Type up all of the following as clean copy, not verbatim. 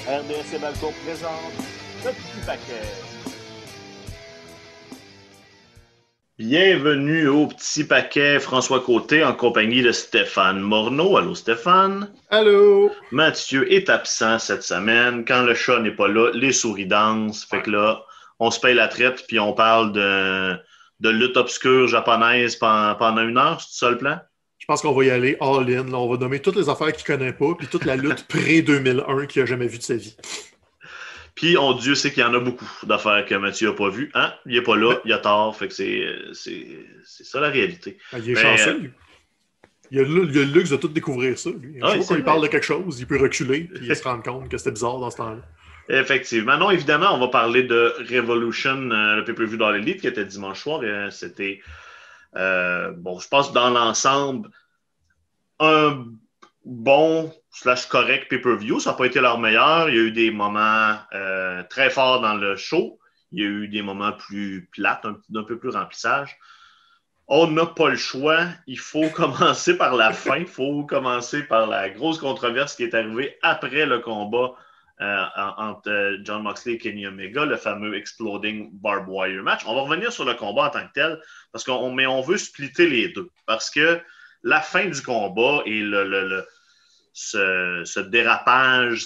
RDS et Balco présente le petit paquet. Bienvenue au Petit Paquet, François Côté en compagnie de Stéphane Morneau. Allô Stéphane. Allô? Mathieu est absent cette semaine. Quand le chat n'est pas là, les souris dansent. Fait que là, on se paye la traite puis on parle de lutte obscure japonaise pendant une heure. C'est ça le plan? Je pense qu'on va y aller all-in. Là. On va nommer toutes les affaires qu'il connaît pas, puis toute la lutte pré-2001 qu'il a jamais vue de sa vie. Puis Dieu sait qu'il y en a beaucoup d'affaires que Mathieu n'a pas vues. Hein? Il n'est pas là, Mais, il a tort. Fait que c'est ça la réalité. il est Mais, chanceux. Il a le luxe de tout découvrir ça. Lui. Ouais, Chaque fois c'est qu'on lui vrai. parle de quelque chose, il peut reculer puis il se rend compte que c'était bizarre dans ce temps-là. Effectivement. Non, évidemment, on va parler de Revolution, le pay-per-view dans l'Elite qui était dimanche soir. Et c'était, bon, je pense dans l'ensemble, un bon / correct pay-per-view. Ça n'a pas été leur meilleur. Il y a eu des moments très forts dans le show. Il y a eu des moments plus plates, un peu plus remplissage. On n'a pas le choix. Il faut commencer par la fin. Il faut commencer par la grosse controverse qui est arrivée après le combat entre Jon Moxley et Kenny Omega, le fameux Exploding Barbed Wire match. On va revenir sur le combat en tant que tel, parce on veut splitter les deux. Parce que la fin du combat et ce dérapage,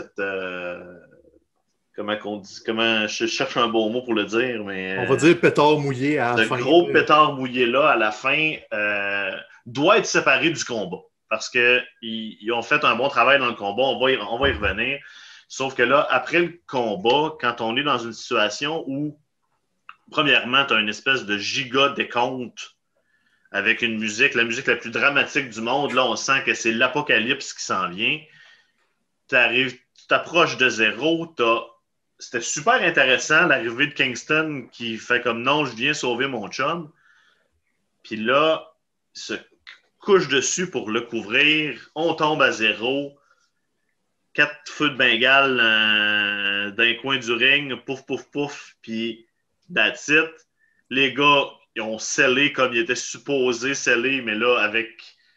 comment je cherche un bon mot pour le dire, mais On va dire pétard mouillé à la ce fin. gros pétard mouillé-là, à la fin, doit être séparé du combat. Parce qu'ils ont fait un bon travail dans le combat, on va y revenir. Sauf que là, après le combat, quand on est dans une situation où, premièrement, tu as une espèce de giga décompte avec une musique, la musique la plus dramatique du monde, là, on sent que c'est l'apocalypse qui s'en vient. Tu t'approches de zéro, c'était super intéressant, l'arrivée de Kingston qui fait comme non, je viens sauver mon chum. Puis là, il se couche dessus pour le couvrir. On tombe à zéro. 4 feux de Bengale d'un coin du ring. Pouf, pouf, pouf. Puis that's it. Les gars, ils ont scellé comme ils étaient supposés sceller, mais là, avec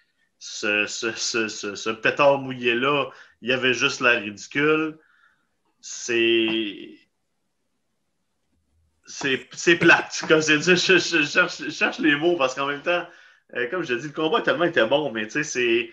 ce pétard mouillé-là, il y avait juste l'air ridicule. C'est plate. Comme je cherche les mots parce qu'en même temps, comme je te dis, le combat tellement été bon, mais tu sais,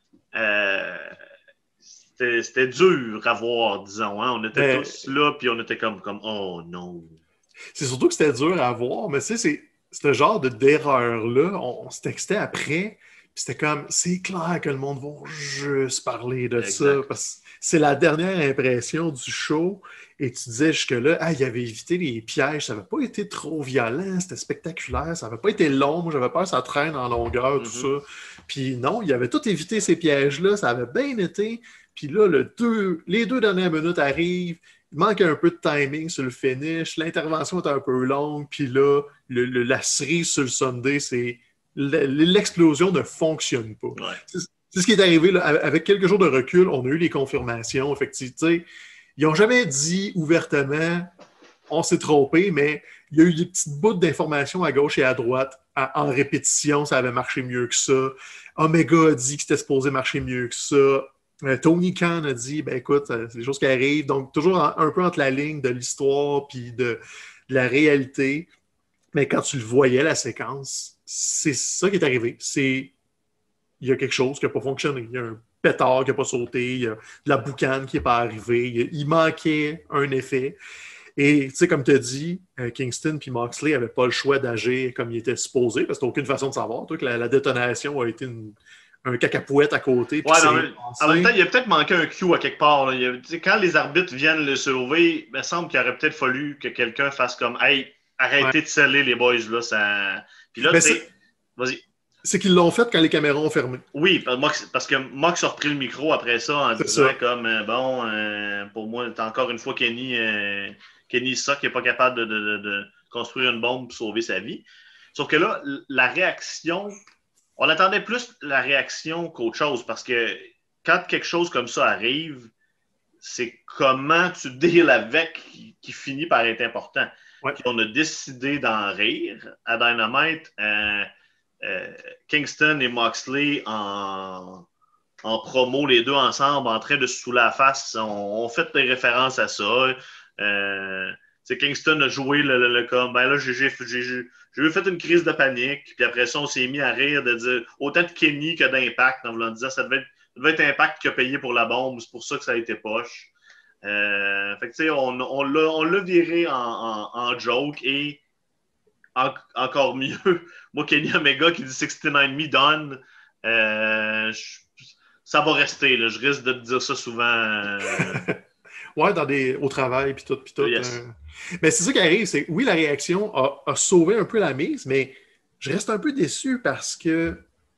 c'était dur à voir, disons. Hein? On était tous là, puis on était comme oh non. C'est surtout que c'était dur à voir, mais tu sais, c'est ce genre d'erreur-là, on se textait après, puis c'était comme, c'est clair que le monde va juste parler de Exact. ça, parce que c'est la dernière impression du show, et tu disais jusque-là, ah, il avait évité les pièges, ça n'avait pas été trop violent, c'était spectaculaire, ça n'avait pas été long, moi j'avais peur que ça traîne en longueur, tout ça. Puis non, il avait tout évité ces pièges-là, ça avait bien été, puis là, les 2 dernières minutes arrivent, il manque un peu de timing sur le finish, l'intervention est un peu longue, puis là, la cerise sur le Sunday, c'est l'explosion ne fonctionne pas. Ouais. C'est ce qui est arrivé là, avec quelques jours de recul, on a eu les confirmations, effectivement. Ils n'ont jamais dit ouvertement on s'est trompé, mais il y a eu des petites bouts d'informations à gauche et à droite. En répétition, ça avait marché mieux que ça. Omega a dit que c'était supposé marcher mieux que ça. Tony Khan a dit, ben écoute, c'est des choses qui arrivent. Donc, toujours un peu entre la ligne de l'histoire puis de la réalité. Mais quand tu le voyais, la séquence, c'est ça qui est arrivé. Il y a quelque chose qui n'a pas fonctionné. Il y a un pétard qui n'a pas sauté. Il y a de la boucane qui n'est pas arrivée. Il manquait un effet. Et tu sais, comme tu as dit, Kingston puis Moxley n'avaient pas le choix d'agir comme il était supposé, parce que tu n'as aucune façon de savoir, toi, que la détonation a été un cacapouette à côté. Ouais, en même temps, il a peut-être manqué un cue à quelque part. Quand les arbitres viennent le sauver, il me semble qu'il aurait peut-être fallu que quelqu'un fasse comme hey, arrêtez de sceller les boys. Là, ça... Puis là, tu sais, vas-y. C'est qu'ils l'ont fait quand les caméras ont fermé. Oui, parce que Mox a repris le micro après ça en disant ça. Comme pour moi, c'est encore une fois Kenny ça qui n'est pas capable de construire une bombe pour sauver sa vie. Sauf que là, la réaction, on attendait plus la réaction qu'autre chose parce que quand quelque chose comme ça arrive, c'est comment tu deals avec qui finit par être important. Ouais. Puis on a décidé d'en rire à Dynamite. Kingston et Moxley en en promo, les deux ensemble, en train de se saouler la face. On fait des références à ça. Kingston a joué le comme, ben là, j'ai fait une crise de panique, puis après ça, on s'est mis à rire de dire autant de Kenny que d'Impact, en voulant dire ça devait être Impact qui a payé pour la bombe, c'est pour ça que ça a été poche. Fait que, on l'a viré en joke et encore mieux, moi, Kenny Omega qui dit 69 me done, ça va rester, là. Je risque de te dire ça souvent. Ouais, au travail, puis tout. Yes. Mais c'est ça qui arrive, c'est oui, la réaction a sauvé un peu la mise, mais je reste un peu déçu parce que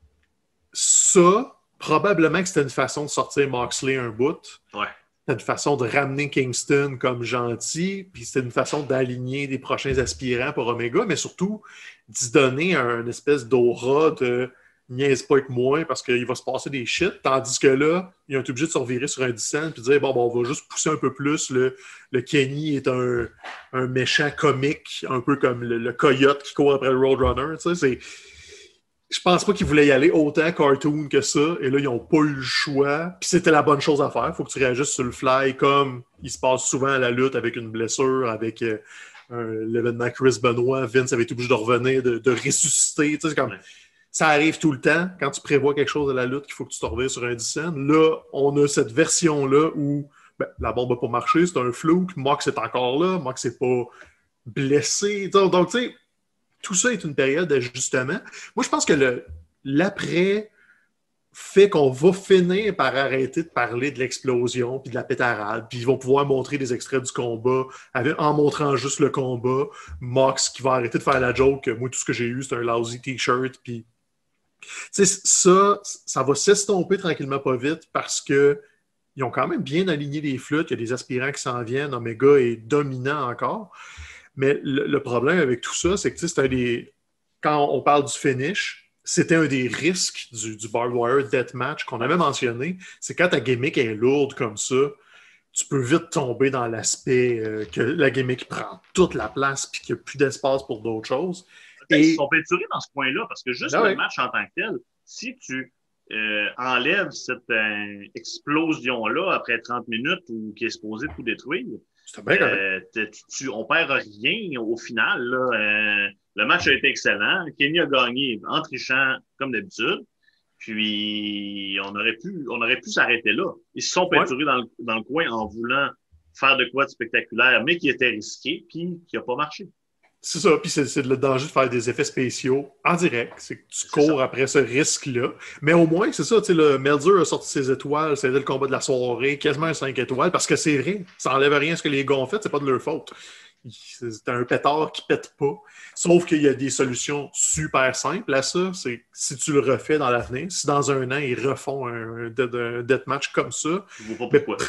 ça, probablement que c'était une façon de sortir Moxley un bout. Ouais. C'était une façon de ramener Kingston comme gentil, puis c'était une façon d'aligner des prochains aspirants pour Omega, mais surtout d'y donner une espèce d'aura de niaise pas avec moi parce qu'il va se passer des shit, tandis que là, ils ont été obligés de se revirer sur un dissent puis de dire bon, on va juste pousser un peu plus. Le Kenny est un méchant comique, un peu comme le coyote qui court après le Roadrunner. Tu sais, je pense pas qu'ils voulaient y aller autant cartoon que ça, et là, ils n'ont pas eu le choix. Puis c'était la bonne chose à faire. Il faut que tu réagisses sur le fly, comme il se passe souvent à la lutte avec une blessure, avec l'événement Chris Benoit. Vince avait été obligé de revenir, de ressusciter. Tu sais, comme, ça arrive tout le temps. Quand tu prévois quelque chose à la lutte, qu'il faut que tu te reviennes sur un dissent. Là, on a cette version-là où la bombe n'a pas marché, c'est un flou. Mox est encore là. Mox n'est pas blessé. Donc, tu sais, tout ça est une période d'ajustement. Moi, je pense que l'après fait qu'on va finir par arrêter de parler de l'explosion puis de la pétarade, puis ils vont pouvoir montrer des extraits du combat en montrant juste le combat. Mox qui va arrêter de faire la joke. Moi, tout ce que j'ai eu, c'est un lousy t-shirt. Puis, tu sais, ça va s'estomper tranquillement pas vite parce que ils ont quand même bien aligné les flûtes. Il y a des aspirants qui s'en viennent. Omega est dominant encore. Mais le problème avec tout ça, c'est que quand on parle du finish, c'était un des risques du Barbed Wire Deathmatch qu'on avait mentionné. C'est quand ta gimmick est lourde comme ça, tu peux vite tomber dans l'aspect que la gimmick prend toute la place et qu'il n'y a plus d'espace pour d'autres choses. Ils sont peinturés dans ce point-là parce que juste le match en tant que tel, si tu enlèves cette explosion-là après 30 minutes ou qui est supposée tout détruire, on perd rien au final. Là. Le match a été excellent. Kenny a gagné en trichant comme d'habitude. Puis on aurait pu s'arrêter là. Ils se sont peinturés dans le coin en voulant faire de quoi de spectaculaire, mais qui était risqué puis qui n'a pas marché. C'est ça, puis c'est le danger de faire des effets spéciaux en direct. C'est que tu cours après ce risque-là. Mais au moins, c'est ça, tu sais, le Meltzer a sorti ses étoiles, c'était le combat de la soirée, quasiment un 5 étoiles, parce que c'est vrai, ça enlève rien à ce que les gars ont fait, c'est pas de leur faute. C'est un pétard qui pète pas. Sauf qu'il y a des solutions super simples à ça. C'est si tu le refais dans l'avenir, si dans un an, ils refont un deathmatch comme ça. Je vois pas pourquoi.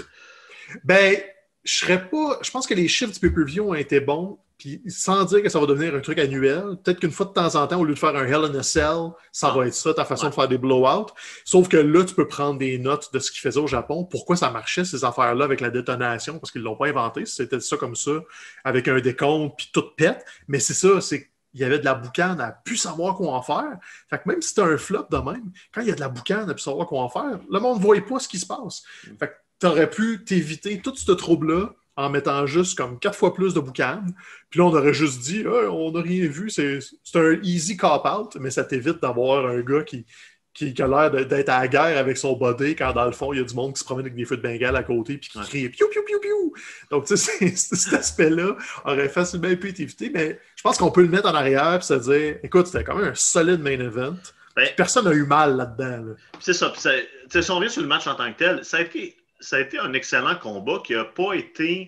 Je pense que les chiffres du pay-per-view ont été bons. Puis sans dire que ça va devenir un truc annuel, peut-être qu'une fois de temps en temps, au lieu de faire un Hell in a Cell, ça va être ça, ta façon de faire des blow-out. Sauf que là, tu peux prendre des notes de ce qu'ils faisaient au Japon. Pourquoi ça marchait, ces affaires-là, avec la détonation? Parce qu'ils ne l'ont pas inventé. C'était ça comme ça, avec un décompte, puis tout pète. Mais c'est ça, c'est qu'il y avait de la boucane à plus savoir quoi en faire. Fait que même si c'était un flop de même, quand il y a de la boucane à plus savoir quoi en faire, le monde ne voit pas ce qui se passe. Fait que tu aurais pu t'éviter tout ce trouble-là en mettant juste comme 4 fois plus de boucan. Puis là, on aurait juste dit on n'a rien vu, c'est un easy cop-out, mais ça t'évite d'avoir un gars qui a l'air d'être à la guerre avec son body quand dans le fond, il y a du monde qui se promène avec des feux de Bengale à côté puis qui crie piou, piou, piou, piou. Donc, tu sais, cet aspect-là aurait facilement pu être évité, mais je pense qu'on peut le mettre en arrière et se dire écoute, c'était quand même un solide main event. Personne n'a eu mal là-dedans. Là. C'est ça. Si on revient sur le match en tant que tel, ça a été un excellent combat qui n'a pas été.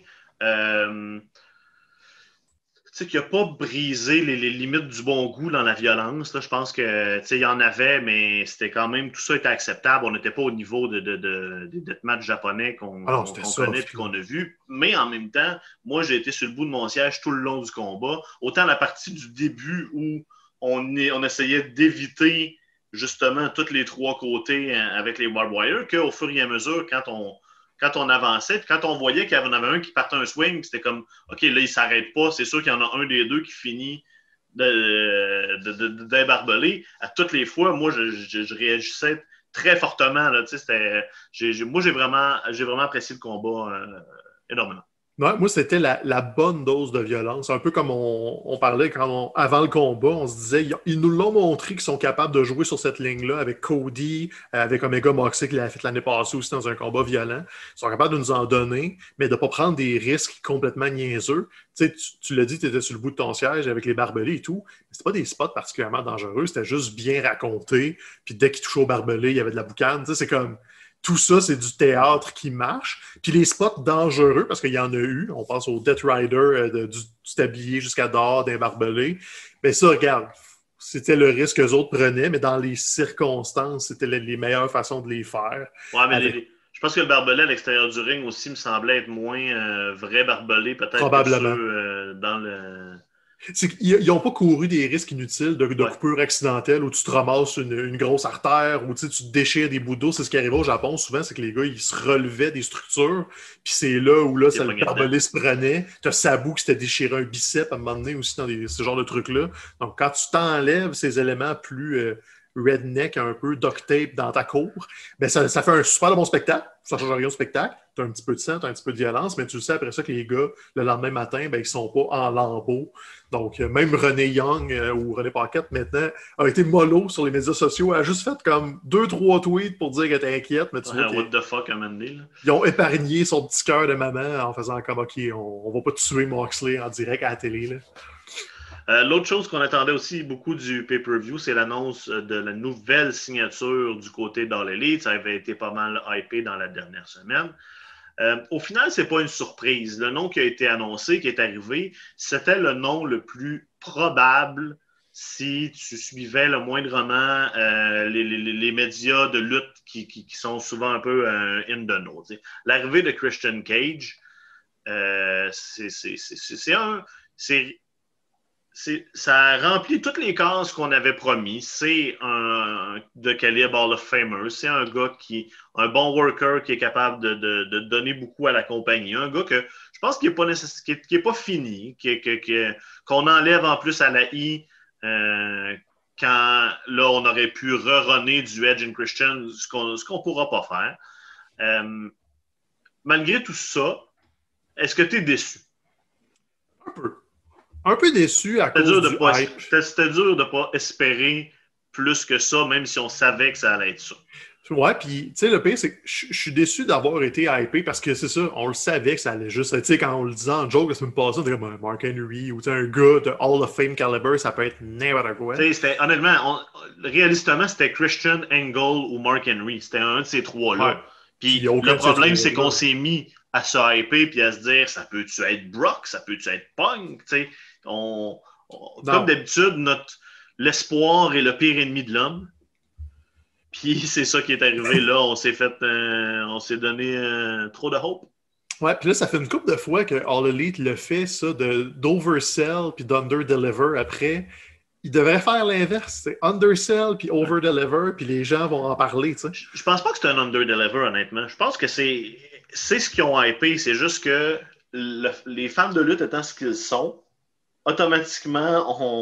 Qui n'a pas brisé les limites du bon goût dans la violence. Là. Je pense que il y en avait, mais c'était quand même. Tout ça était acceptable. On n'était pas au niveau des deathmatchs japonais qu'on connaît et qu'on a vu. Mais en même temps, moi, j'ai été sur le bout de mon siège tout le long du combat. Autant la partie du début où on essayait d'éviter justement tous les trois côtés avec les barbed wire, qu'au fur et à mesure, quand on avançait, puis quand on voyait qu'il y en avait un qui partait un swing, c'était comme, OK, là, il ne s'arrête pas, c'est sûr qu'il y en a un des deux qui finit débarbeler. À toutes les fois, moi, je réagissais très fortement. Là, moi, j'ai vraiment apprécié le combat énormément. Ouais, moi, c'était la bonne dose de violence. Un peu comme on parlait avant le combat, on se disait, ils nous l'ont montré qu'ils sont capables de jouer sur cette ligne-là avec Cody, avec Omega Moxley qui l'a fait l'année passée aussi dans un combat violent. Ils sont capables de nous en donner, mais de ne pas prendre des risques complètement niaiseux. Tu l'as dit, tu étais sur le bout de ton siège avec les barbelés et tout, mais c'était pas des spots particulièrement dangereux, c'était juste bien raconté. Puis dès qu'ils touchaient au barbelé, il y avait de la boucane. C'est comme... Tout ça, c'est du théâtre qui marche. Puis les spots dangereux, parce qu'il y en a eu, on pense au Death Rider, du tablier jusqu'à dehors, d'un barbelé. Mais ça, regarde, c'était le risque qu'eux autres prenaient, mais dans les circonstances, c'était les meilleures façons de les faire. Ouais, mais je pense que le barbelé à l'extérieur du ring aussi me semblait être moins vrai barbelé, peut-être Probablement. que ceux dans le... Ils n'ont pas couru des risques inutiles de coupure accidentelle où tu te ramasses une grosse artère ou tu te déchires des bouts d'eau. C'est ce qui arrivait au Japon souvent, c'est que les gars, ils se relevaient des structures, puis c'est là où là, le barbelé se prenait. Tu as Sabu qui s'était déchiré un bicep à un moment donné aussi dans ce genre de trucs-là. Donc, quand tu t'enlèves ces éléments plus redneck, un peu duct tape dans ta cour, ben ça fait un super bon spectacle. Ça change rien au spectacle. Tu as un petit peu de sang, tu as un petit peu de violence, mais tu le sais après ça que les gars, le lendemain matin, ben, ils sont pas en lambeaux. Donc, même René Young ou René Paquette, maintenant, a été mollo sur les médias sociaux. Elle a juste fait comme 2-3 tweets pour dire qu'elle était inquiète. Mais tu vois, what the fuck, Amandé, là. Ils ont épargné son petit cœur de maman en faisant comme, OK, on va pas tuer Moxley en direct à la télé, là. L'autre chose qu'on attendait aussi beaucoup du pay-per-view, c'est l'annonce de la nouvelle signature du côté d'All Elite. Ça avait été pas mal hypé dans la dernière semaine. Au final, c'est pas une surprise. Le nom qui a été annoncé, qui est arrivé, c'était le nom le plus probable si tu suivais le moindrement les médias de lutte qui sont souvent un peu in the know. L'arrivée de Christian Cage, ça remplit toutes les cases qu'on avait promis. C'est un de calibre Hall of Famer. C'est un gars un bon worker qui est capable de donner beaucoup à la compagnie. Un gars que je pense qu'il n'est pas fini, qu'on enlève en plus à la I quand là on aurait pu re-runner du Edge and Christian, ce qu'on ne pourra pas faire. Malgré tout ça, est-ce que tu es déçu? Un peu. Un peu déçu à cause du hype. C'était dur de ne pas espérer plus que ça, même si on savait que ça allait être ça. Ouais, puis, tu sais, le pire, c'est que je suis déçu d'avoir été hypé parce que c'est ça, on le savait que ça allait juste. Tu sais, quand on le disait en joke la semaine passée, on disait comme Mark Henry ou un gars de Hall of Fame caliber, ça peut être n'importe quoi. Tu sais, honnêtement, réalistement, c'était Christian, Angle ou Mark Henry. C'était un de ces trois-là. Ouais. Puis le problème, c'est qu'on s'est mis à se hyper puis à se dire, ça peut-tu être Brock, ça peut-tu être Punk, tu sais. Comme d'habitude, l'espoir est le pire ennemi de l'homme. Puis c'est ça qui est arrivé là. On s'est donné trop de hope. Ouais, puis là, ça fait une couple de fois que All Elite le fait, ça, d'oversell puis d'underdeliver après. Il devrait faire l'inverse. C'est undersell puis overdeliver, puis les gens vont en parler, tu sais. Je pense pas que c'est un underdeliver, honnêtement. Je pense que c'est ce qu'ils ont hypé. C'est juste que les fans de lutte étant ce qu'ils sont, automatiquement,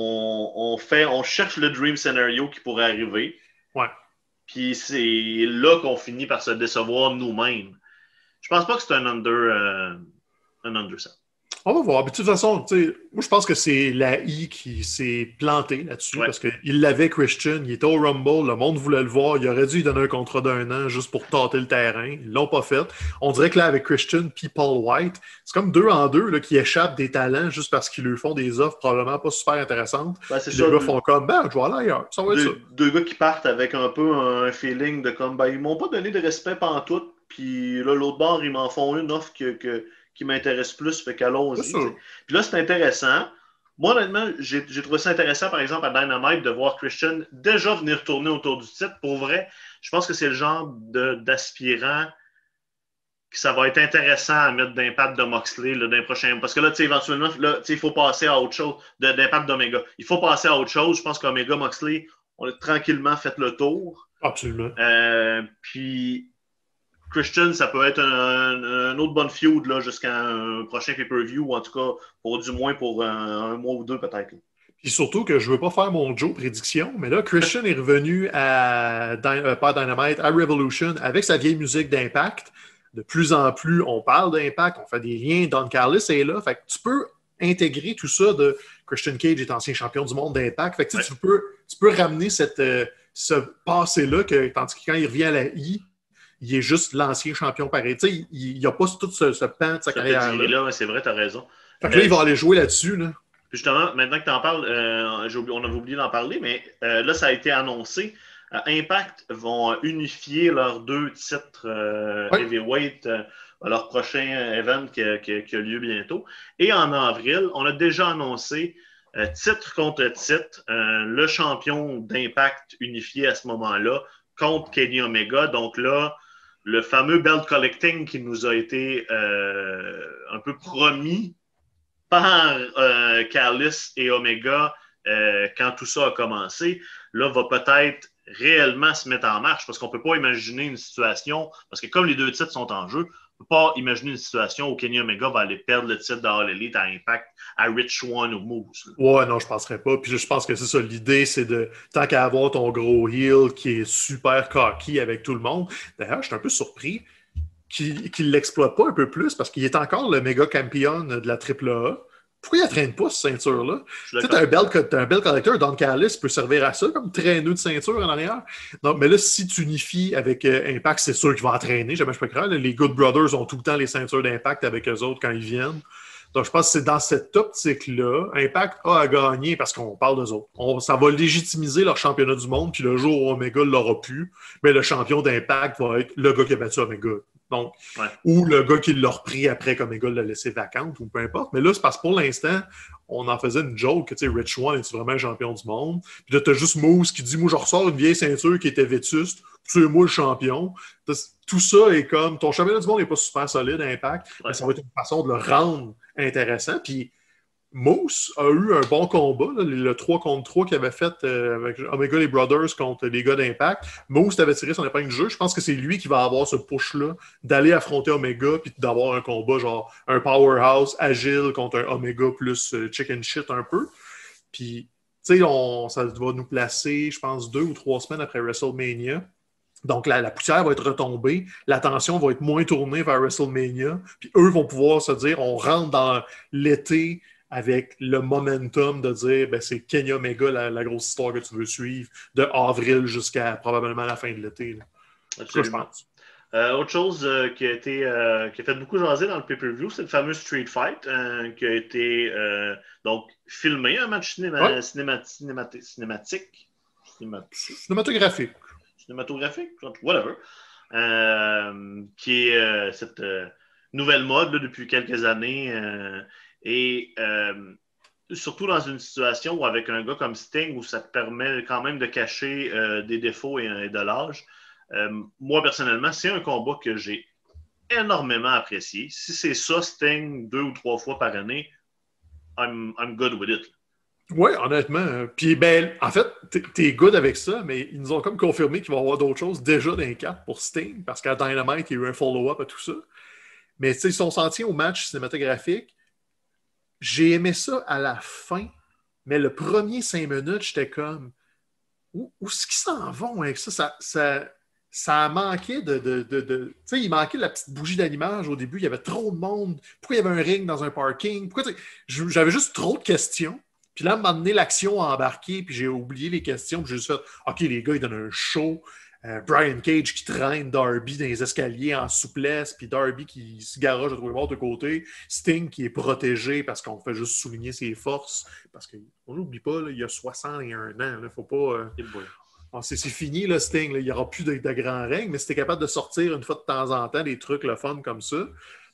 on cherche le dream scenario qui pourrait arriver. Ouais. Puis c'est là qu'on finit par se décevoir nous-mêmes. Je pense pas que c'est un undersell. On va voir. Mais de toute façon, moi, je pense que c'est la I qui s'est plantée là-dessus parce qu'il l'avait, Christian. Il était au Rumble. Le monde voulait le voir. Il aurait dû lui donner un contrat d'1 an juste pour tâter le terrain. Ils l'ont pas fait. On dirait que là, avec Christian puis Paul White, c'est comme 2 en 2 là, qui échappent des talents juste parce qu'ils lui font des offres probablement pas super intéressantes. Les gars font comme, je vais aller ailleurs. Ça va être ça. Deux gars qui partent avec un peu un feeling de comme, ils m'ont pas donné de respect pantoute. Puis là, l'autre bord, ils m'en font une offre qui m'intéresse plus, fait qu'allons-y. Puis là, c'est intéressant. Moi, honnêtement, j'ai trouvé ça intéressant, par exemple, à Dynamite, de voir Christian déjà venir tourner autour du titre. Pour vrai, je pense que c'est le genre d'aspirant que ça va être intéressant à mettre d'impact de Moxley là, d'un prochain. Parce que là, éventuellement, il faut passer à autre chose, d'impact d'Omega. Il faut passer à autre chose. Je pense qu'Omega, Moxley, on a tranquillement fait le tour. Absolument. Puis Christian, ça peut être un autre bon feud jusqu'à un prochain pay-per-view, ou en tout cas, du moins pour un mois ou deux peut-être. Puis surtout que je veux pas faire mon Joe prédiction, mais là, Christian est revenu pas Dynamite, à Revolution avec sa vieille musique d'Impact. De plus en plus, on parle d'Impact, on fait des liens. Don Callis est là. Fait que tu peux intégrer tout ça de Christian Cage est ancien champion du monde d'Impact. Fait que tu peux ramener ce passé-là, tandis que quand il revient à la I, il est juste l'ancien champion pareil. Tu sais, il n'y a pas tout ce pan de sa carrière-là. C'est vrai, tu as raison. Fait que là, il va aller jouer là-dessus. Là. Justement, maintenant que tu en parles, on avait oublié d'en parler, mais là, ça a été annoncé. Impact vont unifier leurs 2 titres heavyweight à leur prochain event qui a lieu bientôt. Et en avril, on a déjà annoncé titre contre titre, le champion d'Impact unifié à ce moment-là contre Kenny Omega. Donc là, le fameux belt collecting qui nous a été un peu promis par Callis et Omega quand tout ça a commencé, là, va peut-être réellement se mettre en marche parce qu'on ne peut pas imaginer une situation, parce que comme les 2 titres sont en jeu, on ne peut pas imaginer une situation où Kenny Omega va aller perdre le titre de All Elite à Impact à Rich Swann ou Moose. Ouais, non, je ne penserais pas. Puis je pense que c'est ça. L'idée, c'est de, tant qu'à avoir ton gros heel qui est super cocky avec tout le monde. D'ailleurs, je suis un peu surpris qu'il ne l'exploite pas un peu plus parce qu'il est encore le méga champion de la AAA. Pourquoi il ne traîne pas, cette ceinture-là? Tu sais, t'as un belt collector, Don Callis peut servir à ça, comme traîneux de ceinture en arrière. Non, mais là, si tu unifies avec Impact, c'est sûr qu'il va entraîner, jamais je peux croire. Les Good Brothers ont tout le temps les ceintures d'Impact avec eux autres quand ils viennent. Donc, je pense que c'est dans cette optique-là, Impact a à gagner parce qu'on parle d'eux autres. Ça va légitimiser leur championnat du monde, puis le jour où Omega l'aura pu, mais le champion d'Impact va être le gars qui a battu Omega. Donc, ou le gars qui l'a repris après qu'Omega l'a laissé vacante, ou peu importe. Mais là, c'est parce que pour l'instant, on en faisait une joke que, tu sais, Rich Swann est vraiment un champion du monde. Puis là, t'as juste Moose qui dit, moi, je ressors une vieille ceinture qui était vétuste, c'est moi le champion. Tout ça est comme, ton championnat du monde n'est pas super solide, Impact, mais ça va être une façon de le rendre intéressant. Puis Moose a eu un bon combat, là, le 3 contre 3 qu'il avait fait avec Omega les Brothers contre les gars d'Impact. Moose avait tiré son épingle du jeu. Je pense que c'est lui qui va avoir ce push-là d'aller affronter Omega puis d'avoir un combat genre un powerhouse agile contre un Omega plus chicken shit un peu. Puis, tu sais, ça va nous placer, je pense, 2 ou 3 semaines après WrestleMania. Donc, la poussière va être retombée, l'attention va être moins tournée vers WrestleMania, puis eux vont pouvoir se dire, on rentre dans l'été avec le momentum de dire, ben, c'est Kenny Omega, la grosse histoire que tu veux suivre, de avril jusqu'à probablement la fin de l'été. C'est ce que je pense. Autre chose qui a fait beaucoup jaser dans le pay-per-view, c'est le fameux Street Fight qui a été donc filmé, un match cinématographique, whatever, qui est cette nouvelle mode là, depuis quelques années et surtout dans une situation où avec un gars comme Sting où ça te permet quand même de cacher des défauts et de l'âge. Moi, personnellement, c'est un combat que j'ai énormément apprécié. Si c'est ça, Sting, 2 ou 3 fois par année, I'm good with it. Oui, honnêtement. Puis, ben, en fait, t'es good avec ça, mais ils nous ont comme confirmé qu'il va y avoir d'autres choses déjà dans les cartes pour Sting, parce qu'à Dynamite, il y a eu un follow-up à tout ça. Mais, tu sais, si on s'en tient au match cinématographique, j'ai aimé ça à la fin, mais le premier 5 minutes, j'étais comme, où est-ce qu'ils s'en vont avec ça? Ça manquait tu sais, il manquait de la petite bougie d'allumage au début. Il y avait trop de monde. Pourquoi il y avait un ring dans un parking? J'avais juste trop de questions. Puis là, à un moment donné, l'action a embarqué, puis j'ai oublié les questions, puis j'ai juste fait « OK, les gars, ils donnent un show. Brian Cage qui traîne Darby dans les escaliers en souplesse, puis Darby qui se garage de tous les bords de côté. Sting qui est protégé parce qu'on fait juste souligner ses forces. Parce qu'on n'oublie pas, là, il y a 61 ans. Il ne faut pas... c'est fini, là, Sting. Là, il n'y aura plus de grands règnes, mais si tu es capable de sortir une fois de temps en temps des trucs le fun comme ça,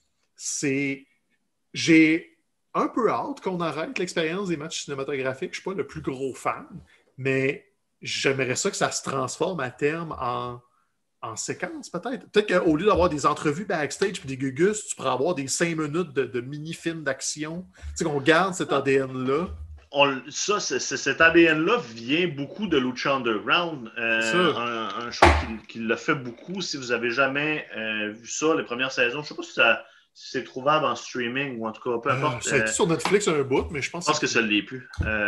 j'ai un peu hâte qu'on arrête l'expérience des matchs cinématographiques. Je ne suis pas le plus gros fan, mais j'aimerais ça que ça se transforme à terme en séquence, peut-être. Peut-être qu'au lieu d'avoir des entrevues backstage et des gugus, tu pourrais avoir des 5 minutes de mini-films d'action. Tu sais, qu'on garde cet ADN-là. Cet ADN-là vient beaucoup de Lucha Underground, un show qui l'a fait beaucoup. Si vous n'avez jamais vu ça, les premières saisons, je ne sais pas si c'est trouvable en streaming ou en tout cas, peu importe. Ça a été sur Netflix un bout, mais je pense que ça ne l'est plus.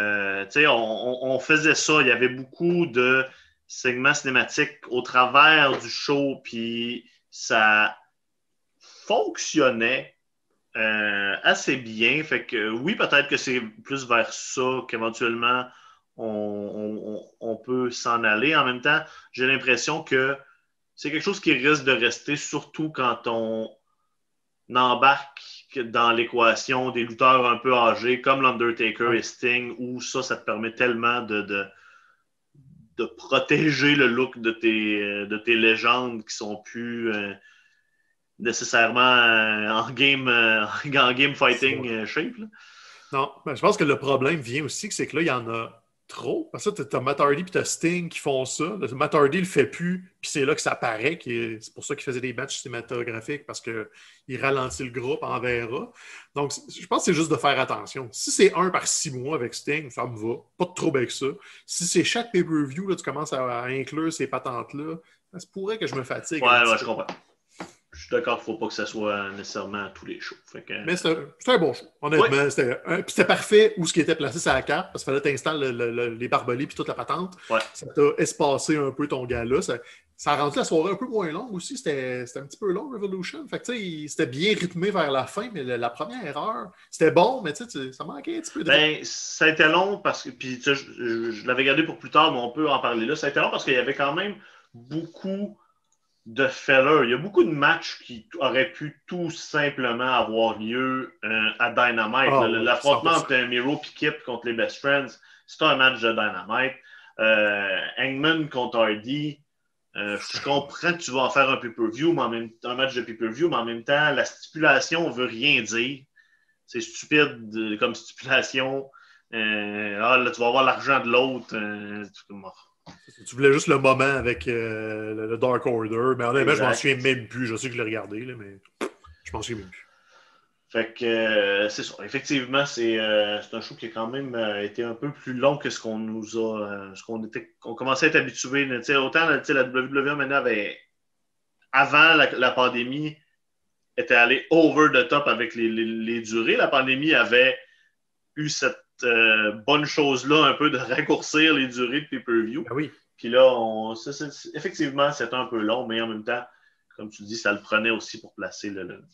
On faisait ça. Il y avait beaucoup de segments cinématiques au travers du show, puis ça fonctionnait assez bien. Fait que oui, peut-être que c'est plus vers ça qu'éventuellement on peut s'en aller. En même temps, j'ai l'impression que c'est quelque chose qui risque de rester, surtout quand on embarque dans l'équation des lutteurs un peu âgés, comme l'Undertaker et Sting, où ça te permet tellement de protéger le look de tes légendes qui sont plus nécessairement en game fighting shape. Là. Non, ben, je pense que le problème vient aussi, c'est que là, il y en a trop. Parce que tu as Matt Hardy et tu as Sting qui font ça. Matt Hardy le fait plus, puis c'est là que ça paraît. C'est pour ça qu'il faisait des matchs cinématographiques, parce qu'il ralentit le groupe, on verra. Donc, je pense que c'est juste de faire attention. Si c'est 1 par 6 mois avec Sting, ça me va. Pas de trouble avec ça. Si c'est chaque pay-per-view, là, tu commences à inclure ces patentes-là, ça se pourrait que je me fatigue. Ouais, je comprends. Je suis d'accord qu'il ne faut pas que ça soit nécessairement à tous les shows. Mais c'était un bon show. Honnêtement, c'était parfait où ce qui était placé sur la carte, parce qu'il fallait t'installes les barbelés et toute la patente. Ouais. Ça t'a espacé un peu ton gars-là. Ça a rendu la soirée un peu moins longue aussi. C'était un petit peu long, Revolution. Fait que, c'était bien rythmé vers la fin, mais la première heure, c'était bon, mais ça manquait un petit peu de... Ça a été long parce que, puis je l'avais gardé pour plus tard, mais on peut en parler là. Ça a été long parce qu'il y avait quand même beaucoup de filler. Il y a beaucoup de matchs qui auraient pu tout simplement avoir lieu à Dynamite. L'affrontement 100%. Entre Miro et Kip contre les Best Friends, c'est un match de Dynamite. Hangman contre Hardy, je comprends que tu vas en faire un pay-per-view, un match de pay-per-view, mais en même temps, la stipulation ne veut rien dire. C'est stupide comme stipulation. Là, tu vas avoir l'argent de l'autre. Tu voulais juste le moment avec le Dark Order, mais honnêtement, je m'en souviens même plus. Je sais que je l'ai regardé, là, mais je m'en souviens même plus. Fait que c'est ça. Effectivement, c'est un show qui a quand même été un peu plus long que ce qu'on nous a. On commençait à être habitué. Autant la WWE maintenant avait. Avant la pandémie, était allée over the top avec les durées. La pandémie avait eu cette bonne chose-là, un peu de raccourcir les durées de pay-per-view. Ben oui. Puis là, effectivement, c'était un peu long, mais en même temps, comme tu dis, ça le prenait aussi pour placer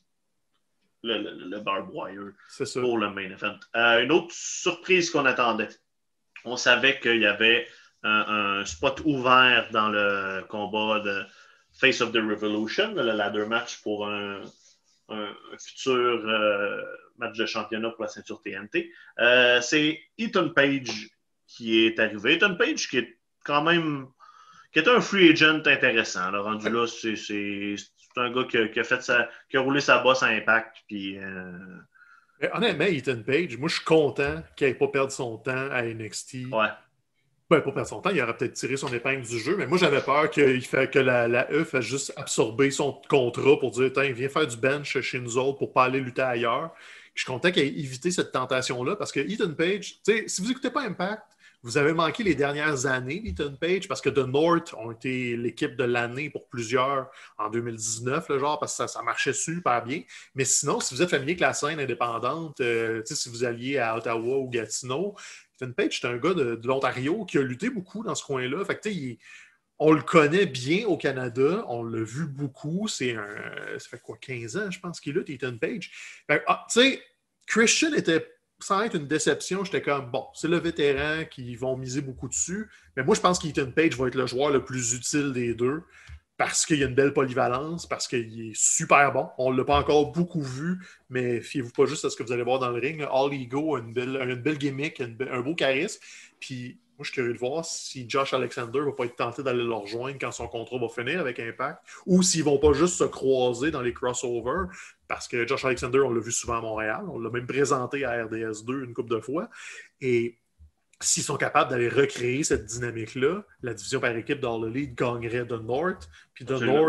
le barbed wire pour le main event. Une autre surprise qu'on attendait, on savait qu'il y avait un spot ouvert dans le combat de Face of the Revolution, le ladder match pour un futur match de championnat pour la ceinture TNT. C'est Ethan Page qui est arrivé. Ethan Page qui est quand même qui est un free agent intéressant. Là, rendu là, c'est un gars qui a roulé sa bosse à Impact. Puis, honnêtement, Ethan Page, moi je suis content qu'il n'ait pas perdu son temps à NXT. Ouais. Ben, pas perdre son temps, il aurait peut-être tiré son épingle du jeu, mais moi j'avais peur que la E fasse juste absorber son contrat pour dire viens faire du bench chez nous autres pour pas aller lutter ailleurs. Je suis content qu'il ait évité cette tentation-là parce que Ethan Page, si vous n'écoutez pas Impact, vous avez manqué les dernières années d'Ethan Page parce que The North ont été l'équipe de l'année pour plusieurs en 2019, là, genre, parce que ça marchait super bien. Mais sinon, si vous êtes familier avec la scène indépendante, si vous alliez à Ottawa ou Gatineau, Ethan Page, c'est un gars de l'Ontario qui a lutté beaucoup dans ce coin-là. Fait que, on le connaît bien au Canada, on l'a vu beaucoup. Ça fait quoi, 15 ans, je pense qu'il lutte, Ethan Page. Fait que, Christian était, sans être une déception, j'étais comme, bon, c'est le vétéran qui vont miser beaucoup dessus. Mais moi, je pense qu'Ethan Page va être le joueur le plus utile des deux parce qu'il y a une belle polyvalence, parce qu'il est super bon. On ne l'a pas encore beaucoup vu, mais fiez-vous pas juste à ce que vous allez voir dans le ring. All Ego a une belle gimmick, un beau charisme. Puis moi, je suis curieux de voir si Josh Alexander ne va pas être tenté d'aller le rejoindre quand son contrat va finir avec Impact, ou s'ils ne vont pas juste se croiser dans les crossovers, parce que Josh Alexander, on l'a vu souvent à Montréal, on l'a même présenté à RDS2 une couple de fois, et s'ils sont capables d'aller recréer cette dynamique-là, la division par équipe dans le lead gagnerait The North, puis The North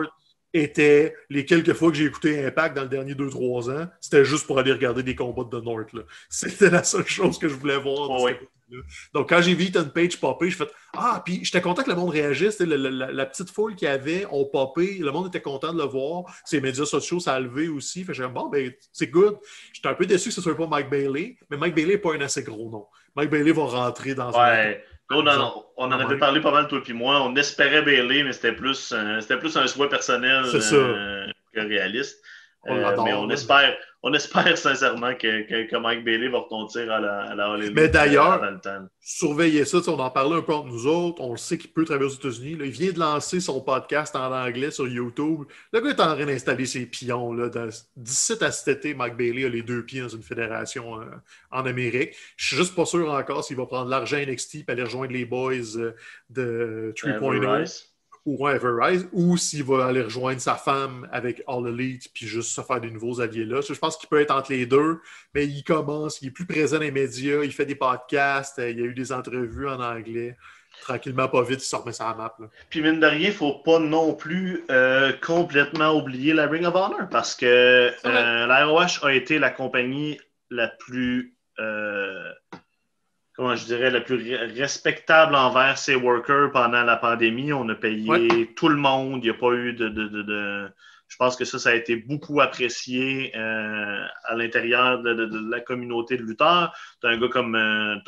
était les quelques fois que j'ai écouté Impact dans le dernier 2-3 ans, c'était juste pour aller regarder des combats de The North. Là. C'était la seule chose que je voulais voir de Oui. cette époque-là. Donc, quand j'ai vu Ethan Page popper, je fais ah, puis j'étais content que le monde réagisse. La petite foule qu'il y avait ont popé. Le monde était content de le voir. Ses médias sociaux, ça a levé aussi. Fait que j'ai dit, bon, ben, c'est good. J'étais un peu déçu que ce soit pas Mike Bailey, mais Mike Bailey n'est pas un assez gros nom. Mike Bailey va rentrer dans Ouais. On en avait même. parlé pas mal, toi et moi. On espérait Bailey, mais c'était plus un souhait personnel C'est ça. que réaliste. On Mais l'adore. on espère sincèrement que Mike Bailey va retentir à la All Mais Elite d'ailleurs, avant le temps. surveillez ça, on en parlait un peu entre nous autres. On le sait qu'il peut travailler aux États-Unis. Là, il vient de lancer son podcast en anglais sur YouTube. Le gars est en train d'installer ses pions. D'ici à cet été, Mike Bailey a les 2 pieds dans une fédération en Amérique. Je suis juste pas sûr encore s'il va prendre l'argent NXT et aller rejoindre les boys de 3.0 ou Everrise, ou s'il va aller rejoindre sa femme avec All Elite puis juste se faire des nouveaux alliés là. Je pense qu'il peut être entre les deux, mais il commence, il est plus présent dans les médias, il fait des podcasts, il y a eu des entrevues en anglais. Tranquillement, pas vite, il se remet sur la map. Là. Puis mine de rien, il ne faut pas non plus complètement oublier la Ring of Honor parce que la ROH a été la compagnie la plus comment je dirais, la plus respectable envers ses workers pendant la pandémie. On a payé tout le monde. Il n'y a pas eu de... Je pense que ça a été beaucoup apprécié à l'intérieur de la communauté de lutteurs. Tu as un gars comme...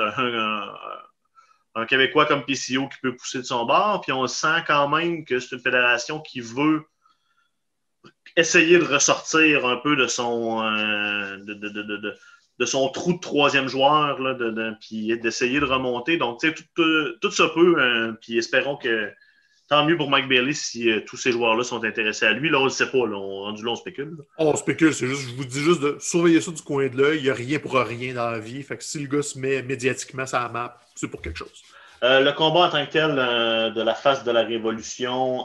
un Québécois comme PCO qui peut pousser de son bord, puis on sent quand même que c'est une fédération qui veut essayer de ressortir un peu de son... de son trou de troisième joueur, là, puis d'essayer de remonter. Donc, tu sais, tout ça peut, puis espérons que tant mieux pour Mike Bailey si tous ces joueurs-là sont intéressés à lui. Là, on ne le sait pas. Là, on spécule. Là. On spécule, c'est juste, je vous dis juste de surveiller ça du coin de l'œil. Il n'y a rien pour rien dans la vie. Fait que si le gars se met médiatiquement sur la map, c'est pour quelque chose. Le combat en tant que tel de la face de la Révolution...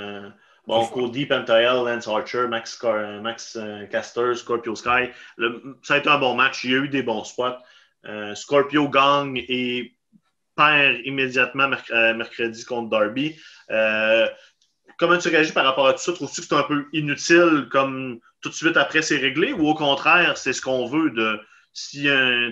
Cody, Pentael, Lance Archer, Max Caster, Scorpio Sky. Ça a été un bon match. Il y a eu des bons spots. Scorpio gagne et perd immédiatement mercredi contre Darby. Comment tu réagis par rapport à tout ça? Trouves-tu que c'est un peu inutile comme tout de suite après c'est réglé ou au contraire, c'est ce qu'on veut de si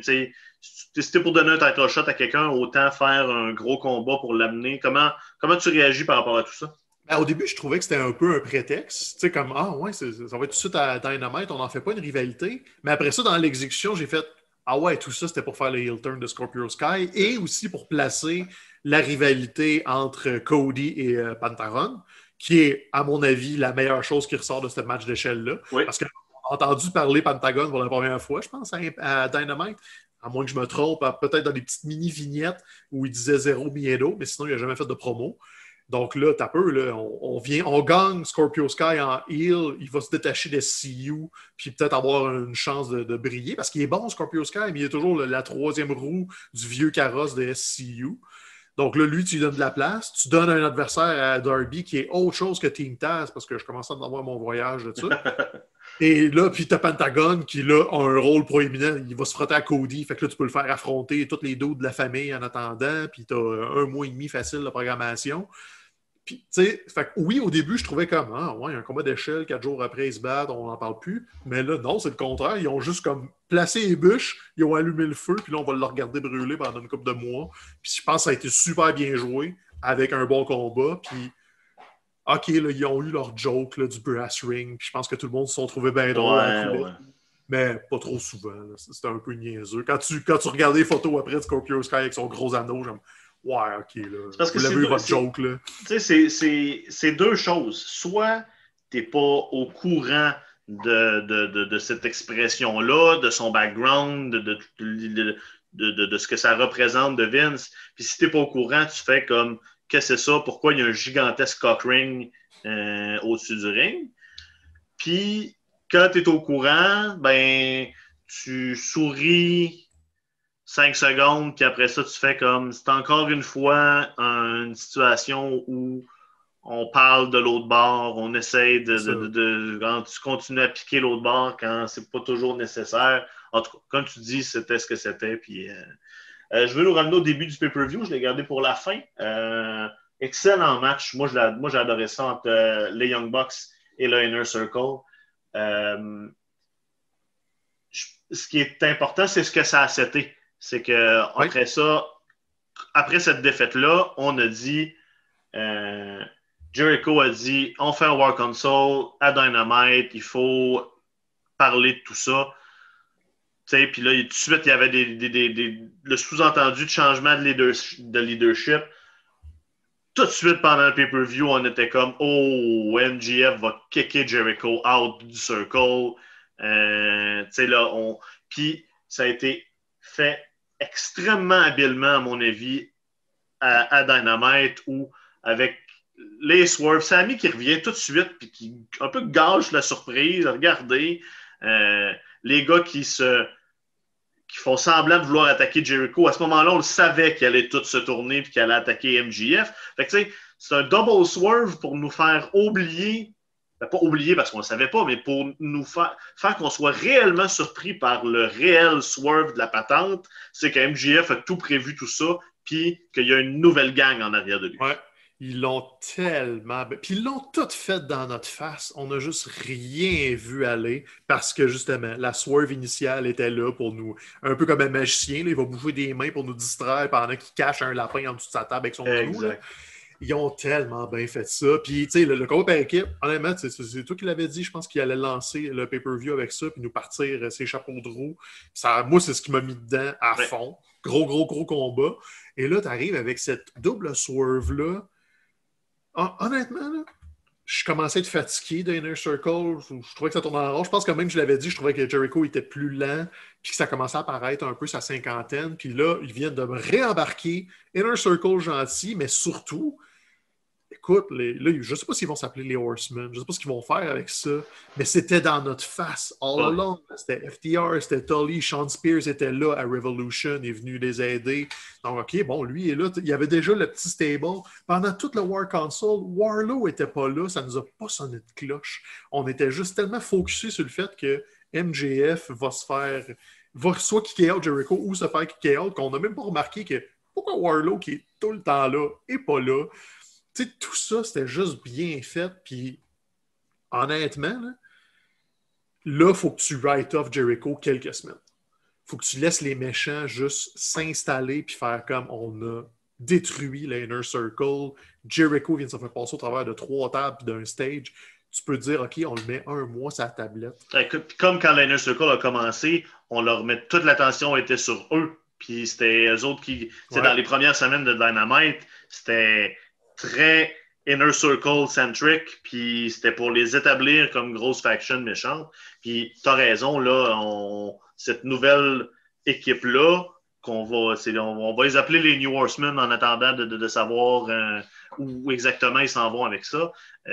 c'était pour donner un title shot à quelqu'un, autant faire un gros combat pour l'amener. Comment tu réagis par rapport à tout ça? Ben, au début, je trouvais que c'était un peu un prétexte. Tu sais, comme, ah ouais, ça va être tout de suite à Dynamite, on n'en fait pas une rivalité. Mais après ça, dans l'exécution, j'ai fait, ah ouais, tout ça, c'était pour faire le heel turn de Scorpio Sky et aussi pour placer la rivalité entre Cody et Pentagon, qui est, à mon avis, la meilleure chose qui ressort de ce match d'échelle-là. Oui. Parce qu'on a entendu parler Pentagon pour la première fois, je pense, à Dynamite. À moins que je me trompe, peut-être dans des petites mini-vignettes où il disait zéro miedo, mais sinon, il n'a jamais fait de promo. Donc là, t'as peu, là, on gagne Scorpio Sky en heel, il va se détacher des CU, puis peut-être avoir une chance de briller, parce qu'il est bon, Scorpio Sky, mais il est toujours la troisième roue du vieux carrosse de SCU. Donc là, lui, tu lui donnes de la place, tu donnes un adversaire à Darby qui est autre chose que Team Taz, parce que je commence à avoir mon voyage de ça. Et là, puis t'as Pentagon qui, là, a un rôle proéminent. Il va se frotter à Cody. Fait que là, tu peux le faire affronter tous les dos de la famille en attendant. Puis t'as 1 mois et demi facile de programmation. Puis, tu sais, fait que oui, au début, je trouvais comme, ah, ouais, un combat d'échelle, 4 jours après, ils se battent, on n'en parle plus. Mais là, non, c'est le contraire. Ils ont juste comme placé les bûches, ils ont allumé le feu, puis là, on va le regarder brûler pendant une couple de mois. Puis je pense que ça a été super bien joué, avec un bon combat. Puis, OK, là, ils ont eu leur joke là, du brass ring. Puis je pense que tout le monde se sont trouvés bien drôles en coulisses. Mais pas trop souvent. C'était un peu niaiseux. Quand tu regardais les photos après de Scorpio Sky avec son gros anneau, j'aime. Ouais, OK, là. Parce que vous l'avez eu votre joke, là. Tu sais, c'est deux choses. Soit t'es pas au courant de cette expression-là, de son background, de ce que ça représente de Vince. Puis si t'es pas au courant, tu fais comme, qu'est-ce que c'est ça? Pourquoi il y a un gigantesque cock ring au-dessus du ring? Puis quand t'es au courant, ben, tu souris 5 secondes, puis après ça, tu fais comme... C'est encore une fois une situation où on parle de l'autre bord, on essaie quand tu continues à piquer l'autre bord quand c'est pas toujours nécessaire. En tout cas, comme tu dis, c'était ce que c'était. Puis, je veux nous ramener au début du pay-per-view. Je l'ai gardé pour la fin. Excellent match. Moi, j'ai adoré ça entre les Young Bucks et le Inner Circle. Ce qui est important, c'est ce que ça a seté. C'est qu'après ça, après cette défaite-là, on a dit, Jericho a dit, on fait un War Console à Dynamite, il faut parler de tout ça. Puis là, tout de suite, il y avait le sous-entendu de changement de leadership. Tout de suite, pendant le pay-per-view, on était comme « Oh, MJF va kicker Jericho out du circle. » Puis ça a été fait extrêmement habilement, à mon avis, à Dynamite, où avec les swerves, Sami qui revient tout de suite puis qui un peu gâche la surprise. Regardez, les gars qui font semblant de vouloir attaquer Jericho. À ce moment-là, on le savait qu'il allait tout se tourner et qu'il allait attaquer MJF. Fait que, tu sais, c'est un double swerve pour nous faire oublier, pas oublier parce qu'on ne le savait pas, mais pour nous faire qu'on soit réellement surpris par le réel swerve de la patente, c'est que MJF a tout prévu, tout ça, puis qu'il y a une nouvelle gang en arrière de lui. Ouais. Ils l'ont tellement... Puis ils l'ont tout fait dans notre face. On n'a juste rien vu aller parce que, justement, la swerve initiale était là pour nous... Un peu comme un magicien, là, il va bouger des mains pour nous distraire pendant qu'il cache un lapin en dessous de sa table avec son genou. Ils ont tellement bien fait ça. Puis, tu sais, le combat par équipe, honnêtement, c'est toi qui l'avais dit. Je pense qu'il allait lancer le pay-per-view avec ça puis nous partir ses chapeaux de roue. Moi, c'est ce qui m'a mis dedans à fond. Gros combat. Et là, tu arrives avec cette double swerve-là. Honnêtement, là, je commençais à être fatigué d'Inner Circle. Je trouvais que ça tournait en rond. Je pense que même, je l'avais dit, je trouvais que Jericho était plus lent, puis que ça commençait à apparaître un peu sa cinquantaine. Puis là, ils viennent de me réembarquer. Inner Circle gentil, mais surtout, écoute, là, je ne sais pas s'ils vont s'appeler les Horsemen. Je ne sais pas ce qu'ils vont faire avec ça, mais c'était dans notre face all along. C'était FTR, c'était Tully, Sean Spears était là à Revolution, il est venu les aider. Donc, OK, bon, lui est là. Il y avait déjà le petit stable. Pendant toute le War Console, Warlow n'était pas là. Ça ne nous a pas sonné de cloche. On était juste tellement focusés sur le fait que MJF va soit kicker out Jericho ou se faire kicker out qu'on n'a même pas remarqué que pourquoi Warlow, qui est tout le temps là, n'est pas là. Tu sais, tout ça, c'était juste bien fait. Puis, honnêtement, là, il faut que tu write off Jericho quelques semaines. Il faut que tu laisses les méchants juste s'installer puis faire comme on a détruit l'Inner Circle. Jericho vient de se faire passer au travers de 3 tables et d'un stage. Tu peux dire, OK, on le met 1 mois sur la tablette. Comme quand l'Inner Circle a commencé, on leur met toute l'attention était sur eux. Puis c'était eux autres qui... Dans les premières semaines de Dynamite, c'était très Inner Circle centric, puis c'était pour les établir comme grosse faction méchante. Puis t'as raison, là, cette nouvelle équipe-là, on va les appeler les New Horsemen en attendant de savoir où exactement ils s'en vont avec ça,